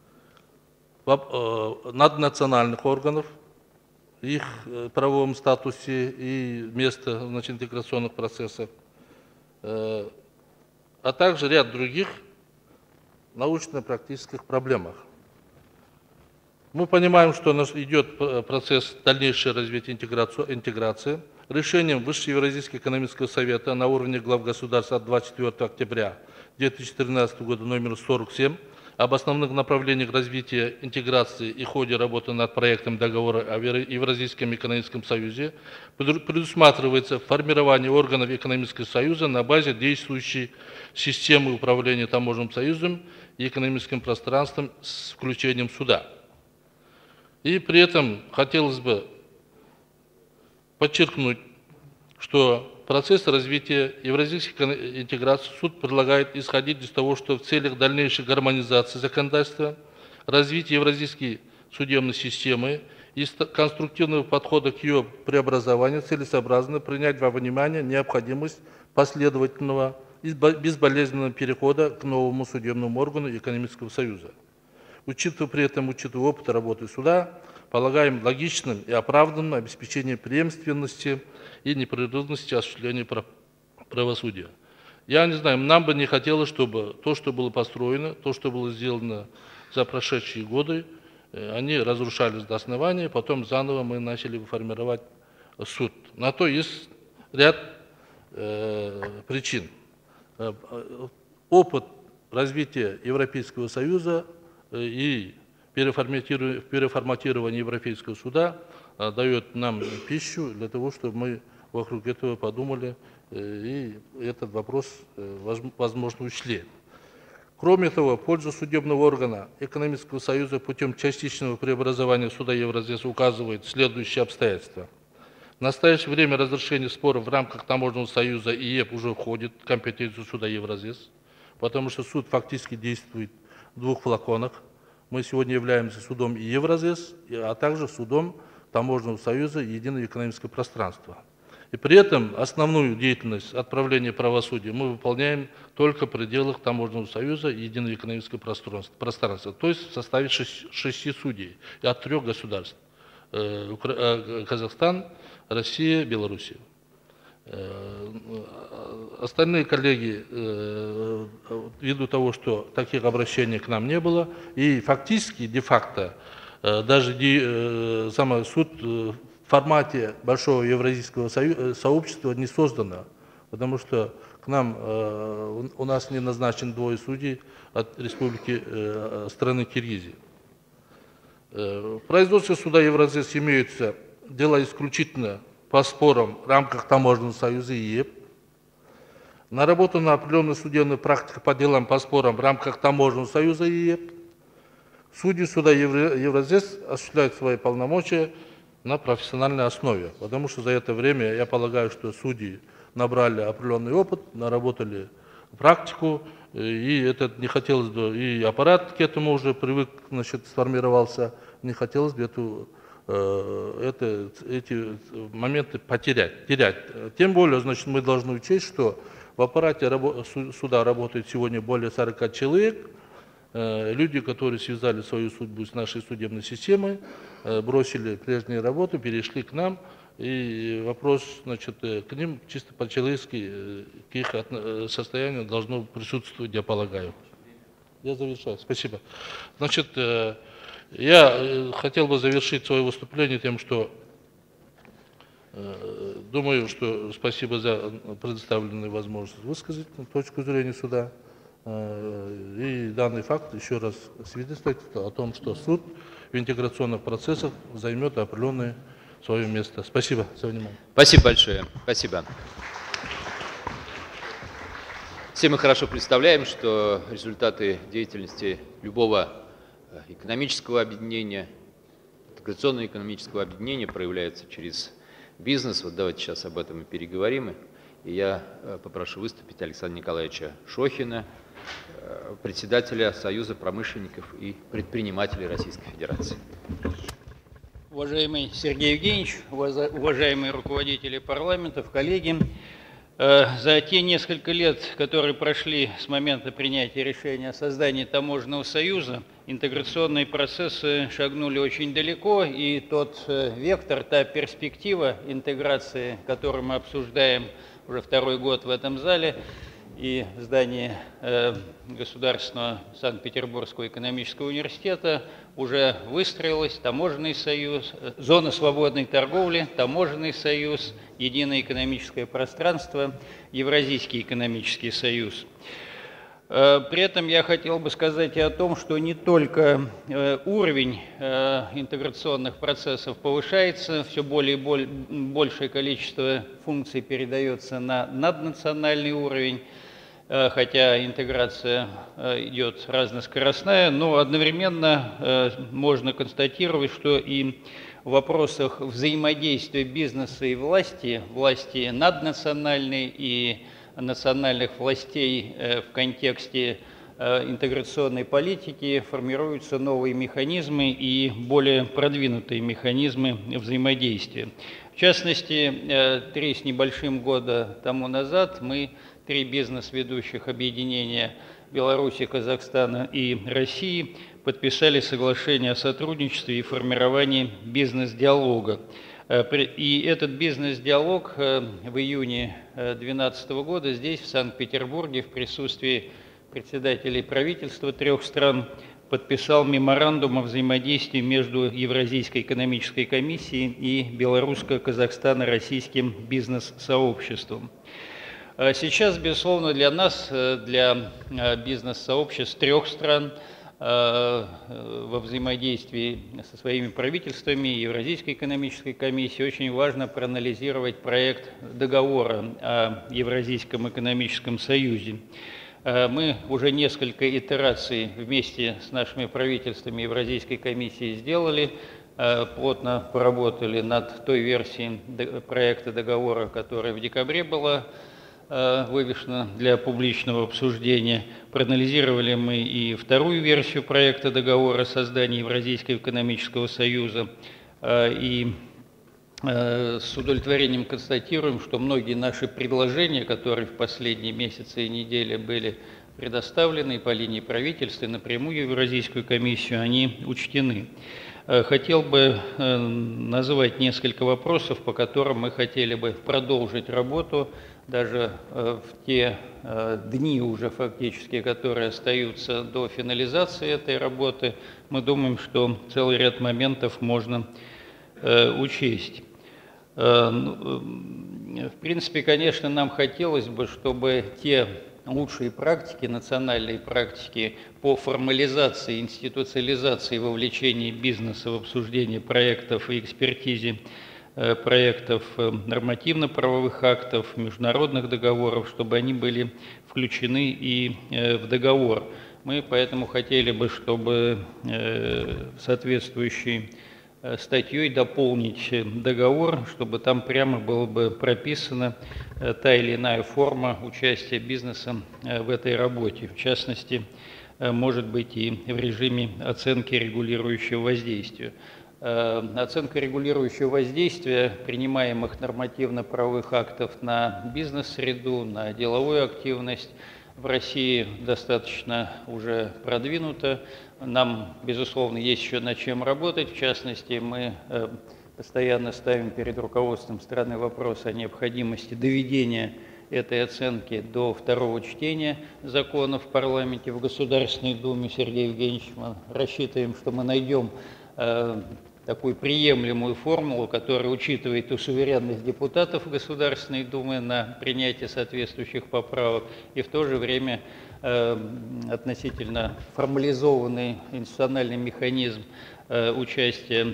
наднациональных органов, их правовом статусе и места интеграционных процессов, а также ряд других научно-практических проблемах. Мы понимаем, что идет процесс дальнейшего развития интеграции. Решением Высшего Евразийского экономического совета на уровне глав государств от 24 октября 2013 года номер 47 об основных направлениях развития интеграции и ходе работы над проектом договора о Евразийском экономическом союзе предусматривается формирование органов экономического союза на базе действующей системы управления таможенным союзом и экономическим пространством с включением суда. И при этом хотелось бы подчеркнуть, что процесс развития евразийской интеграции суд предлагает исходить из того, что в целях дальнейшей гармонизации законодательства, развития евразийской судебной системы и конструктивного подхода к ее преобразованию целесообразно принять во внимание необходимость последовательного и безболезненного перехода к новому судебному органу экономического союза. Учитывая при этом опыт работы суда, полагаем логичным и оправданным обеспечение преемственности и непрерывности осуществления правосудия. Я не знаю, нам бы не хотелось, чтобы то, что было построено, то, что было сделано за прошедшие годы, они разрушались до основания, потом заново мы начали формировать суд. На то есть ряд причин. Опыт развития Европейского Союза и переформатирование Европейского суда дает нам пищу для того, чтобы мы вокруг этого подумали и этот вопрос, возможно, учли. Кроме того, в пользу судебного органа Экономического союза путем частичного преобразования суда Евразес указывает следующие обстоятельства. В настоящее время разрешение споров в рамках Таможенного союза и ЕП уже входит в компетенцию суда Евразес, потому что суд фактически действует в двух флаконах. Мы сегодня являемся судом и Евразес, а также судом Таможенного союза и Единого экономического пространства. И при этом основную деятельность отправления правосудия мы выполняем только в пределах Таможенного союза и Единого экономического пространства, то есть в составе 6 судей от 3 государств: Казахстан, Россия, Белоруссия. Остальные коллеги, ввиду того, что таких обращений к нам не было, и фактически, де-факто, даже сам суд в формате большого евразийского сообщества не создано, потому что к нам, у нас не назначен 2 судей от республики страны Киргизии. В производстве суда Евразес имеются дела исключительно по спорам в рамках Таможенного союза и ЕП. Наработана определенная судебная практика по делам по спорам в рамках Таможенного союза и ЕП. Судьи суда Евразес осуществляют свои полномочия на профессиональной основе, потому что за это время, я полагаю, что судьи набрали определенный опыт, наработали практику, и это не хотелось бы, и аппарат к этому уже привык, значит, сформировался, не хотелось бы эти моменты терять. Тем более, значит, мы должны учесть, что в аппарате суда работает сегодня более 40 человек, люди, которые связали свою судьбу с нашей судебной системой, бросили прежние работы, перешли к нам, и вопрос, значит, к ним чисто по-человечески, к их состоянию должно присутствовать, я полагаю. Я завершаю. Спасибо. Значит, я хотел бы завершить свое выступление тем, что думаю, что спасибо за предоставленную возможность высказать точку зрения суда. И данный факт еще раз свидетельствует о том, что суд в интеграционных процессах займет определенное свое место. Спасибо за внимание. Спасибо большое. Спасибо. Все мы хорошо представляем, что результаты деятельности любого экономического объединения, интеграционного экономического объединения проявляются через бизнес. Вот давайте сейчас об этом и переговорим. И я попрошу выступить Александра Николаевича Шохина, председателя Союза промышленников и предпринимателей Российской Федерации. Уважаемый Сергей Евгеньевич, уважаемые руководители парламентов, коллеги, за те несколько лет, которые прошли с момента принятия решения о создании Таможенного союза, интеграционные процессы шагнули очень далеко, и тот вектор, та перспектива интеграции, которую мы обсуждаем уже 2-й год в этом зале, и здании Государственного Санкт-Петербургского экономического университета уже выстроилась: Таможенный союз, зона свободной торговли, Таможенный союз, Единое экономическое пространство, Евразийский экономический союз. При этом я хотел бы сказать и о том, что не только уровень интеграционных процессов повышается, все более и большее количество функций передается на наднациональный уровень, хотя интеграция идет разноскоростная, но одновременно можно констатировать, что и в вопросах взаимодействия бизнеса и власти, власти наднациональной и национальных властей в контексте интеграционной политики формируются новые механизмы и более продвинутые механизмы взаимодействия. В частности, 3 с небольшим года тому назад мы, 3 бизнес-ведущих объединения Беларуси, Казахстана и России, подписали соглашение о сотрудничестве и формировании бизнес-диалога. И этот бизнес-диалог в июне 2012 года здесь, в Санкт-Петербурге, в присутствии председателей правительства 3 стран, подписал меморандум о взаимодействии между Евразийской экономической комиссией и белорусско-казахстано-российским бизнес-сообществом. Сейчас, безусловно, для нас, для бизнес-сообществ 3 стран, во взаимодействии со своими правительствами Евразийской экономической комиссии очень важно проанализировать проект договора о Евразийском экономическом союзе. Мы уже несколько итераций вместе с нашими правительствами Евразийской комиссии сделали, плотно поработали над той версией проекта договора, которая в декабре была вывешена для публичного обсуждения. Проанализировали мы и 2-ю версию проекта договора о создании Евразийского экономического союза. И с удовлетворением констатируем, что многие наши предложения, которые в последние месяцы и недели были предоставлены по линии правительства и напрямую в Евразийскую комиссию, они учтены. Хотел бы назвать несколько вопросов, по которым мы хотели бы продолжить работу даже в те дни уже фактически, которые остаются до финализации этой работы. Мы думаем, что целый ряд моментов можно учесть. В принципе, конечно, нам хотелось бы, чтобы те лучшие практики, национальные практики по формализации, институциализации вовлечения бизнеса в обсуждение проектов и экспертизе проектов нормативно-правовых актов, международных договоров, чтобы они были включены и в договор. Мы поэтому хотели бы, чтобы соответствующей статьей дополнить договор, чтобы там прямо было бы прописана та или иная форма участия бизнеса в этой работе. В частности, может быть и в режиме оценки регулирующего воздействия. Оценка регулирующего воздействия принимаемых нормативно-правовых актов на бизнес-среду, на деловую активность в России достаточно уже продвинута. Нам, безусловно, есть еще над чем работать. В частности, мы постоянно ставим перед руководством страны вопрос о необходимости доведения этой оценки до 2-го чтения закона в парламенте, в Государственной Думе. Сергей Евгеньевич, мы рассчитываем, что мы найдем такую приемлемую формулу, которая учитывает и суверенность депутатов Государственной Думы на принятие соответствующих поправок, и в то же время относительно формализованный институциональный механизм участия,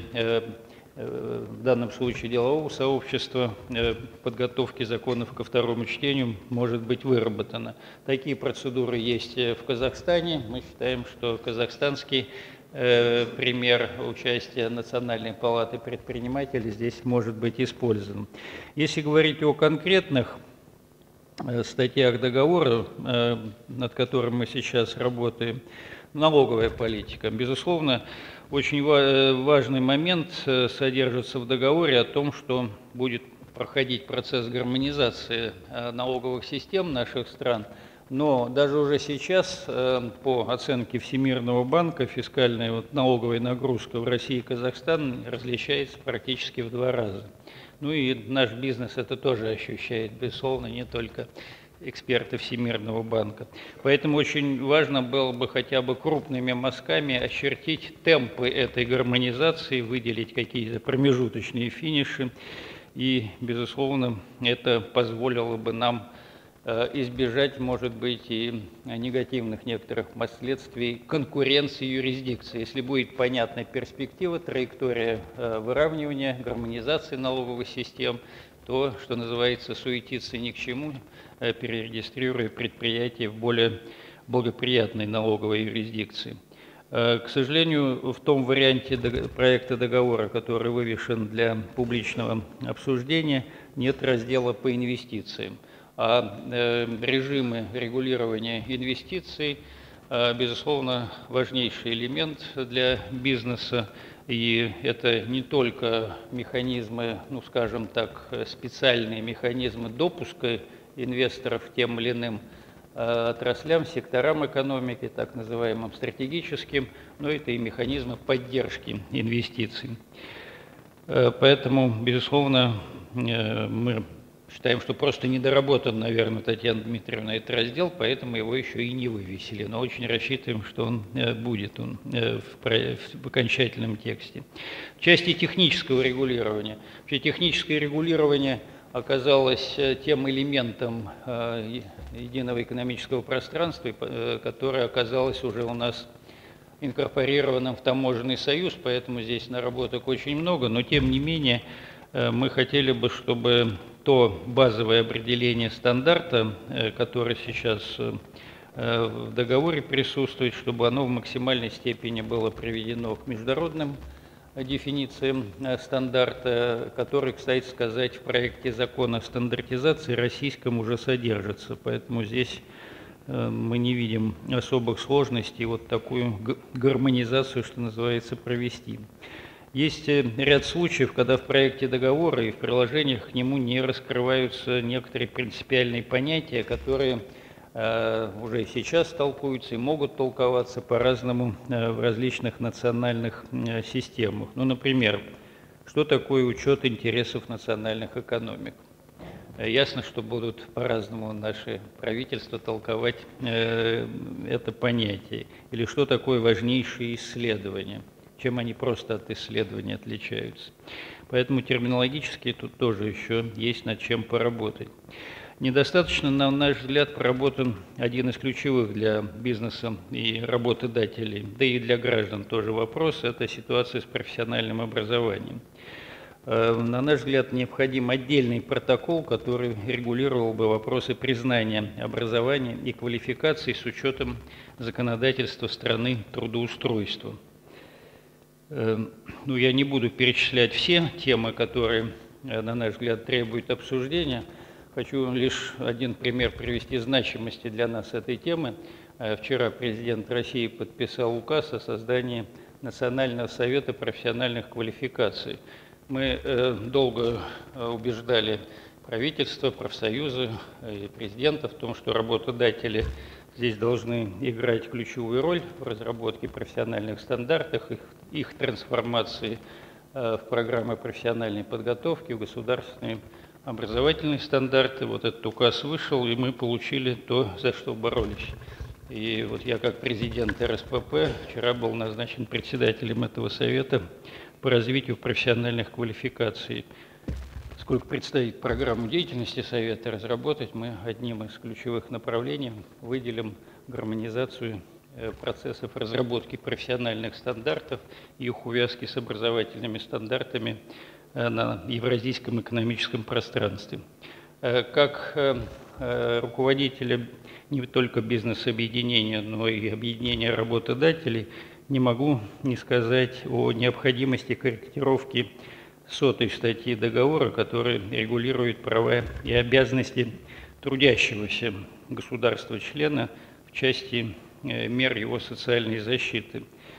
в данном случае делового сообщества, подготовки законов ко 2-му чтению может быть выработана. Такие процедуры есть в Казахстане. Мы считаем, что казахстанский пример участия Национальной палаты предпринимателей здесь может быть использован. Если говорить о конкретных статьях договора, над которым мы сейчас работаем, налоговая политика. Безусловно, очень важный момент содержится в договоре о том, что будет проходить процесс гармонизации налоговых систем наших стран. Но даже уже сейчас, по оценке Всемирного банка, фискальная налоговая нагрузка в России и Казахстане различается практически в 2 раза. Ну и наш бизнес это тоже ощущает, безусловно, не только эксперты Всемирного банка. Поэтому очень важно было бы хотя бы крупными мазками очертить темпы этой гармонизации, выделить какие-то промежуточные финиши. И, безусловно, это позволило бы нам избежать, может быть, и негативных некоторых последствий конкуренции юрисдикции. Если будет понятна перспектива, траектория выравнивания, гармонизации налоговых систем, то, что называется, суетиться ни к чему, перерегистрируя предприятие в более благоприятной налоговой юрисдикции. К сожалению, в том варианте проекта договора, который вывешен для публичного обсуждения, нет раздела по инвестициям. А режимы регулирования инвестиций, безусловно, важнейший элемент для бизнеса. И это не только механизмы, ну, скажем так, специальные механизмы допуска инвесторов к тем или иным отраслям, секторам экономики, так называемым стратегическим, но это и механизмы поддержки инвестиций. Поэтому, безусловно, мы считаем, что просто недоработан, наверное, Татьяна Дмитриевна, этот раздел, поэтому его еще и не вывесили. Но очень рассчитываем, что он будет в окончательном тексте. В части технического регулирования. Вообще, техническое регулирование оказалось тем элементом единого экономического пространства, которое оказалось уже у нас инкорпорированным в таможенный союз, поэтому здесь наработок очень много, но тем не менее мы хотели бы, чтобы то базовое определение стандарта, которое сейчас в договоре присутствует, чтобы оно в максимальной степени было приведено к международным дефинициям стандарта, который, кстати сказать, в проекте закона о стандартизации российском уже содержится. Поэтому здесь мы не видим особых сложностей вот такую гармонизацию, что называется, провести. Есть ряд случаев, когда в проекте договора и в приложениях к нему не раскрываются некоторые принципиальные понятия, которые уже сейчас толкуются и могут толковаться по-разному в различных национальных системах. Ну, например, что такое учет интересов национальных экономик? Ясно, что будут по-разному наши правительства толковать это понятие. Или что такое важнейшие исследования? Чем они просто от исследований отличаются? Поэтому терминологически тут тоже еще есть над чем поработать. Недостаточно, на наш взгляд, проработан один из ключевых для бизнеса и работодателей, да и для граждан тоже вопрос – это ситуация с профессиональным образованием. На наш взгляд, необходим отдельный протокол, который регулировал бы вопросы признания образования и квалификации с учетом законодательства страны трудоустройства. Ну, я не буду перечислять все темы, которые, на наш взгляд, требуют обсуждения. Хочу лишь один пример привести значимости для нас этой темы. Вчера президент России подписал указ о создании Национального совета профессиональных квалификаций. Мы долго убеждали правительство, профсоюзы и президента в том, что работодатели здесь должны играть ключевую роль в разработке профессиональных стандартов, их трансформации в программы профессиональной подготовки, в государственные образовательные стандарты. Вот этот указ вышел, и мы получили то, за что боролись. И вот я, как президент РСПП, вчера был назначен председателем этого совета по развитию профессиональных квалификаций. Сколько предстоит программу деятельности совета разработать, мы одним из ключевых направлений выделим гармонизацию процессов разработки профессиональных стандартов и их увязки с образовательными стандартами на евразийском экономическом пространстве. Как руководителя не только бизнес-объединения, но и объединения работодателей, не могу не сказать о необходимости корректировки 100-й статьи договора, которая регулирует права и обязанности трудящегося государства-члена в части мер его социальной защиты.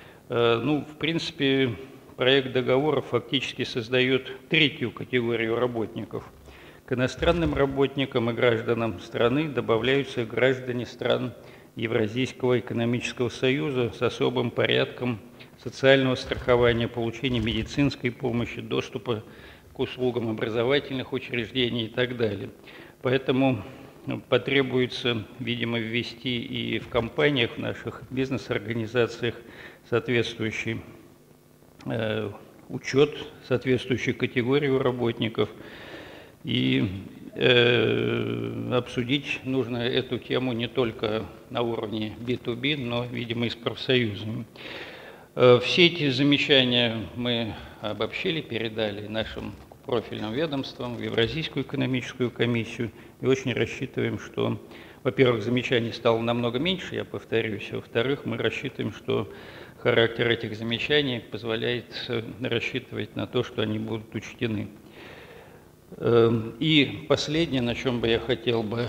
Ну, в принципе, проект договора фактически создает третью категорию работников. К иностранным работникам и гражданам страны добавляются граждане стран Евразийского экономического союза с особым порядком социального страхования, получения медицинской помощи, доступа к услугам образовательных учреждений и так далее. Поэтому потребуется, видимо, ввести и в компаниях, в наших бизнес-организациях соответствующий учет, соответствующую категорию работников. И обсудить нужно эту тему не только на уровне B2B, но, видимо, и с профсоюзами. Все эти замечания мы обобщили, передали нашим профильным ведомствам, в Евразийскую экономическую комиссию, и очень рассчитываем, что, во-первых, замечаний стало намного меньше, я повторюсь, а во-вторых, мы рассчитываем, что характер этих замечаний позволяет рассчитывать на то, что они будут учтены. И последнее, на чем бы я хотел бы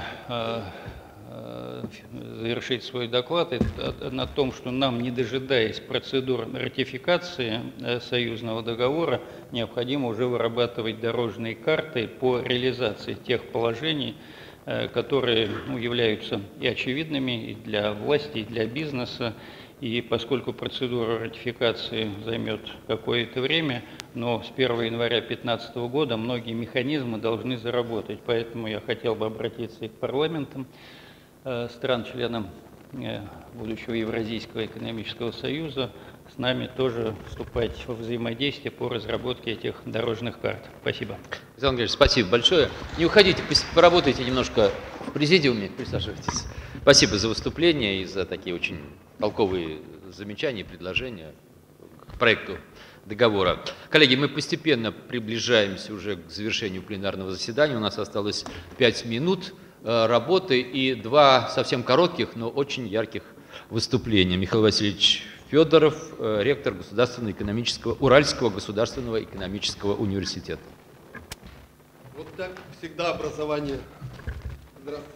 завершить свой доклад, это на том, что нам, не дожидаясь процедур ратификации союзного договора, необходимо уже вырабатывать дорожные карты по реализации тех положений, которые являются и очевидными и для власти, и для бизнеса. И поскольку процедура ратификации займет какое-то время, но с 1 января 2015 года многие механизмы должны заработать. Поэтому я хотел бы обратиться и к парламентам стран-членам будущего Евразийского экономического союза, с нами тоже вступать во взаимодействие по разработке этих дорожных карт. Спасибо. Александр Андреевич, спасибо большое. Не уходите, поработайте немножко в президиуме, присаживайтесь. Спасибо за выступление и за такие очень толковые замечания и предложения к проекту договора. Коллеги, мы постепенно приближаемся уже к завершению пленарного заседания. У нас осталось 5 минут работы и 2 совсем коротких, но очень ярких выступления. Михаил Васильевич Федоров, ректор Уральского государственного экономического университета. Вот так всегда образование. Здравствуйте,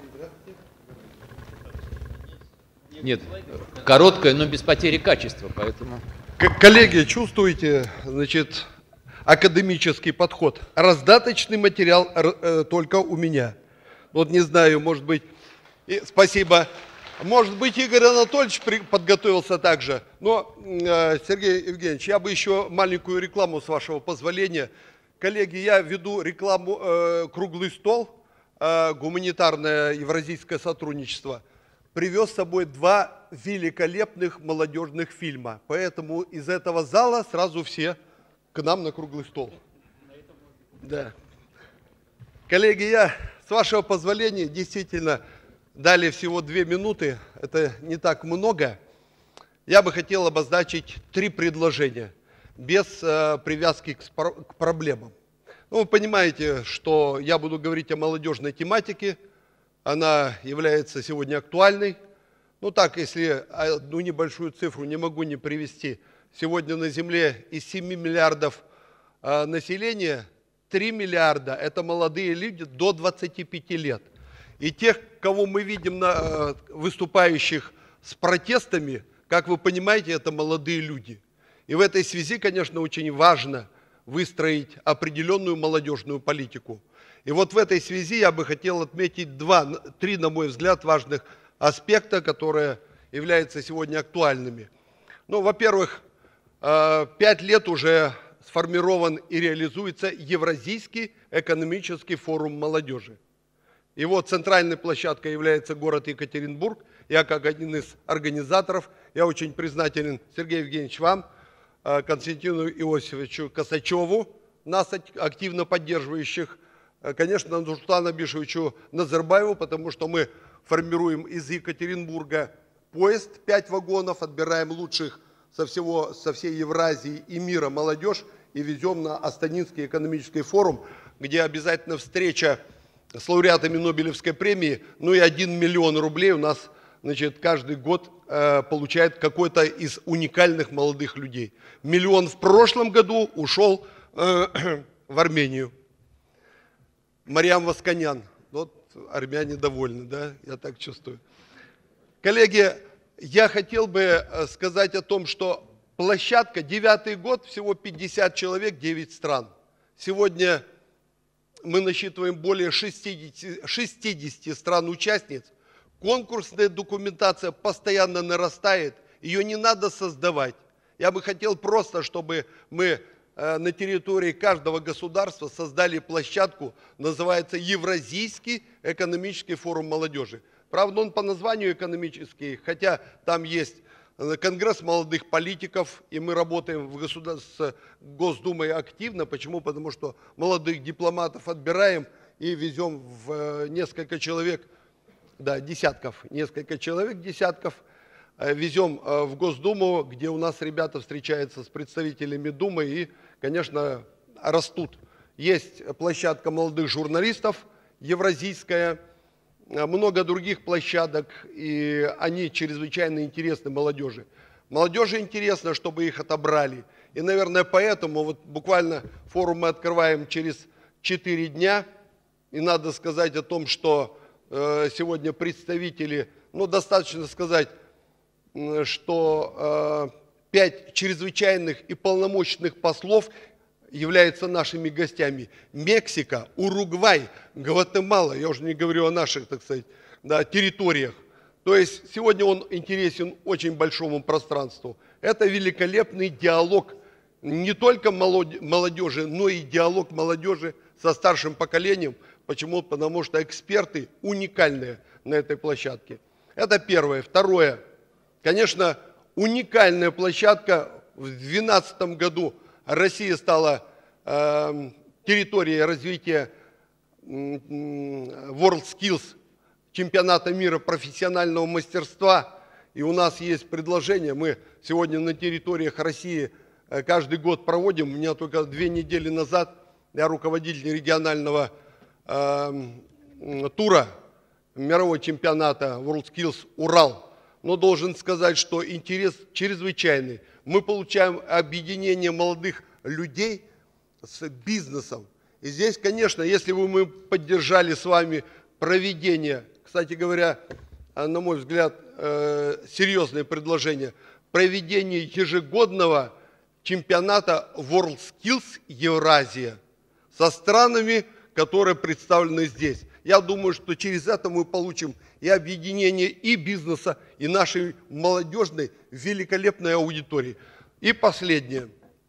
здравствуйте. Нет, короткое, но без потери качества, поэтому... Коллеги, чувствуете, значит, академический подход? Раздаточный материал только у меня. Вот не знаю, может быть, спасибо. Может быть, Игорь Анатольевич подготовился также. Но, Сергей Евгеньевич, я бы еще маленькую рекламу, с вашего позволения. Коллеги, я веду рекламу «Круглый стол», гуманитарное евразийское сотрудничество. Привез с собой 2 великолепных молодежных фильма. Поэтому из этого зала сразу все к нам на круглый стол. Да. Коллеги, я, с вашего позволения, действительно, дали всего 2 минуты. Это не так много. Я бы хотел обозначить 3 предложения, без привязки к проблемам. Ну, вы понимаете, что я буду говорить о молодежной тематике. Она является сегодня актуальной. Ну так, если одну небольшую цифру не могу не привести. Сегодня на Земле из 7 миллиардов населения 3 миллиарда – это молодые люди до 25 лет. И тех, кого мы видим выступающих с протестами, как вы понимаете, это молодые люди. И в этой связи, конечно, очень важно выстроить определенную молодежную политику. И вот в этой связи я бы хотел отметить 3, на мой взгляд, важных аспекта, которые являются сегодня актуальными. Ну, во-первых, 5 лет уже сформирован и реализуется Евразийский экономический форум молодежи. Его центральной площадкой является город Екатеринбург. Я как один из организаторов, я очень признателен, Сергей Евгеньевич, вам, Константину Иосифовичу Косачеву, нас активно поддерживающих, конечно, Нурсултану Абишевичу Назарбаеву, потому что мы формируем из Екатеринбурга поезд, 5 вагонов, отбираем лучших со всей Евразии и мира молодежь и везем на Астанинский экономический форум, где обязательно встреча с лауреатами Нобелевской премии, ну и 1 миллион рублей у нас, значит, каждый год получает какой-то из уникальных молодых людей. 1 миллион в прошлом году ушел в Армению. Мариам Васканян. Вот армяне довольны, да, я так чувствую. Коллеги, я хотел бы сказать о том, что площадка, 9-й год, всего 50 человек, 9 стран. Сегодня мы насчитываем более 60 стран-участниц. Конкурсная документация постоянно нарастает, ее не надо создавать. Я бы хотел просто, чтобы мы на территории каждого государства создали площадку, называется Евразийский экономический форум молодежи. Правда, он по названию экономический, хотя там есть Конгресс молодых политиков, и мы работаем с Госдумой активно. Почему? Потому что молодых дипломатов отбираем и везем в несколько человек, да, десятков, несколько человек, десятков, везем в Госдуму, где у нас ребята встречаются с представителями Думы и, конечно, растут. Есть площадка молодых журналистов, евразийская, много других площадок, и они чрезвычайно интересны молодежи. Молодежи интересно, чтобы их отобрали. И, наверное, поэтому вот буквально форум мы открываем через 4 дня. И надо сказать о том, что сегодня представители, ну, достаточно сказать, что 5 чрезвычайных и полномочных послов являются нашими гостями. Мексика, Уругвай, Гватемала, я уже не говорю о наших, так сказать, да, территориях. То есть сегодня он интересен очень большому пространству. Это великолепный диалог не только молодежи, но и диалог молодежи со старшим поколением. Почему? Потому что эксперты уникальные на этой площадке. Это первое. Второе. Конечно, уникальная площадка. В 2012 году Россия стала территорией развития WorldSkills, чемпионата мира профессионального мастерства. И у нас есть предложение. Мы сегодня на территориях России каждый год проводим. У меня только 2 недели назад я руководитель регионального тура мирового чемпионата WorldSkills Урал. Но должен сказать, что интерес чрезвычайный. Мы получаем объединение молодых людей с бизнесом. И здесь, конечно, если бы мы поддержали с вами проведение, кстати говоря, на мой взгляд, серьезное предложение, проведение ежегодного чемпионата WorldSkills Евразия со странами, которые представлены здесь. Я думаю, что через это мы получим и объединение и бизнеса, и нашей молодежной великолепной аудитории. И последнее.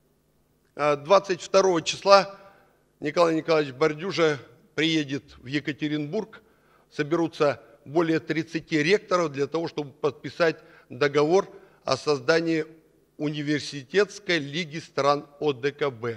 22 числа Николай Николаевич Бардюжа приедет в Екатеринбург. Соберутся более 30 ректоров для того, чтобы подписать договор о создании университетской лиги стран ОДКБ.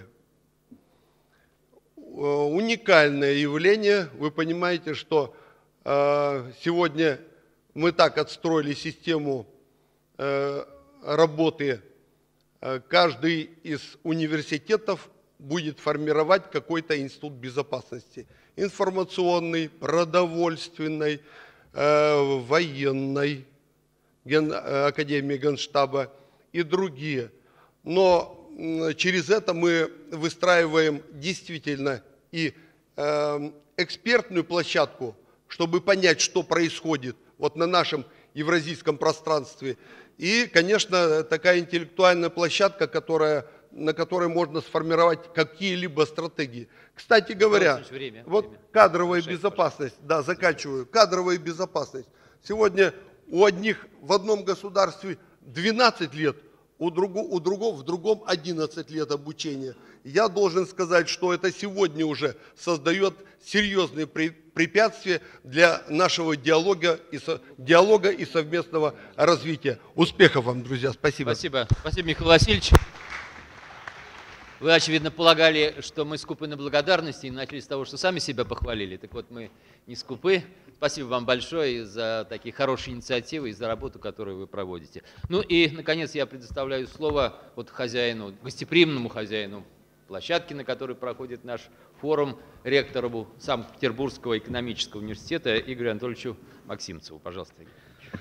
Уникальное явление. Вы понимаете, что сегодня мы так отстроили систему работы. Каждый из университетов будет формировать какой-то институт безопасности. Информационный, продовольственный, военный, Академия Генштаба и другие. Но через это мы выстраиваем действительно и экспертную площадку, чтобы понять, что происходит вот на нашем евразийском пространстве. И, конечно, такая интеллектуальная площадка, на которой можно сформировать какие-либо стратегии. Кстати говоря, кадровая безопасность, да, заканчиваю, кадровая безопасность. Сегодня у одних в одном государстве 12 лет, в другом 11 лет обучения. Я должен сказать, что это сегодня уже создает серьезные препятствия для нашего диалога и совместного развития. Успехов вам, друзья. Спасибо. Спасибо. Спасибо, Михаил Васильевич. Вы, очевидно, полагали, что мы скупы на благодарности и начали с того, что сами себя похвалили. Так вот, мы не скупы. Спасибо вам большое за такие хорошие инициативы и за работу, которую вы проводите. Ну и, наконец, я предоставляю слово вот хозяину, гостеприимному хозяину площадки, на которой проходит наш форум, ректору Санкт-Петербургского экономического университета Игорю Анатольевичу Максимцеву. Пожалуйста, Игорь.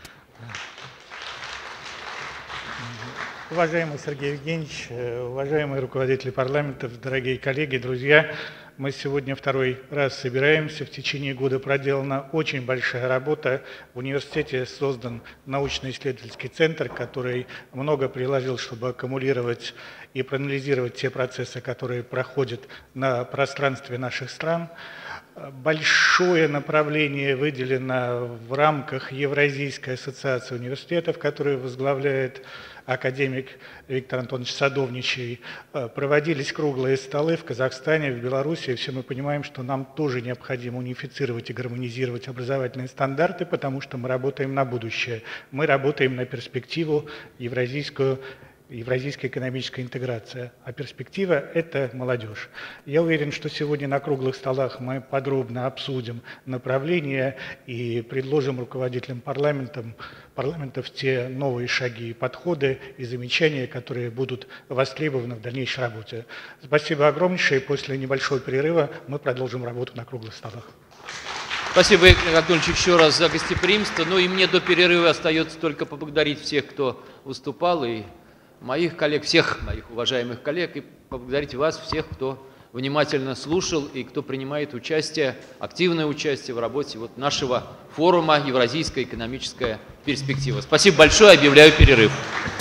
Уважаемый Сергей Евгеньевич, уважаемые руководители парламентов, дорогие коллеги, друзья, мы сегодня второй раз собираемся. В течение года проделана очень большая работа. В университете создан научно-исследовательский центр, который много приложил, чтобы аккумулировать и проанализировать те процессы, которые проходят на пространстве наших стран. Большое направление выделено в рамках Евразийской ассоциации университетов, которую возглавляет академик Виктор Антонович Садовничий. Проводились круглые столы в Казахстане, в Беларуси. Все мы понимаем, что нам тоже необходимо унифицировать и гармонизировать образовательные стандарты, потому что мы работаем на будущее. Мы работаем на перспективу евразийскую евразийская экономическая интеграция, а перспектива – это молодежь. Я уверен, что сегодня на круглых столах мы подробно обсудим направления и предложим руководителям парламентов те новые шаги и подходы и замечания, которые будут востребованы в дальнейшей работе. Спасибо огромнейшее. После небольшого перерыва мы продолжим работу на круглых столах. Спасибо, Игорь Анатольевич, еще раз за гостеприимство. Ну и мне до перерыва остается только поблагодарить всех, кто выступал, и моих коллег, всех моих уважаемых коллег, и поблагодарить вас, всех, кто внимательно слушал и кто принимает участие, активное участие в работе вот нашего форума «Евразийская экономическая перспектива». Спасибо большое, объявляю перерыв.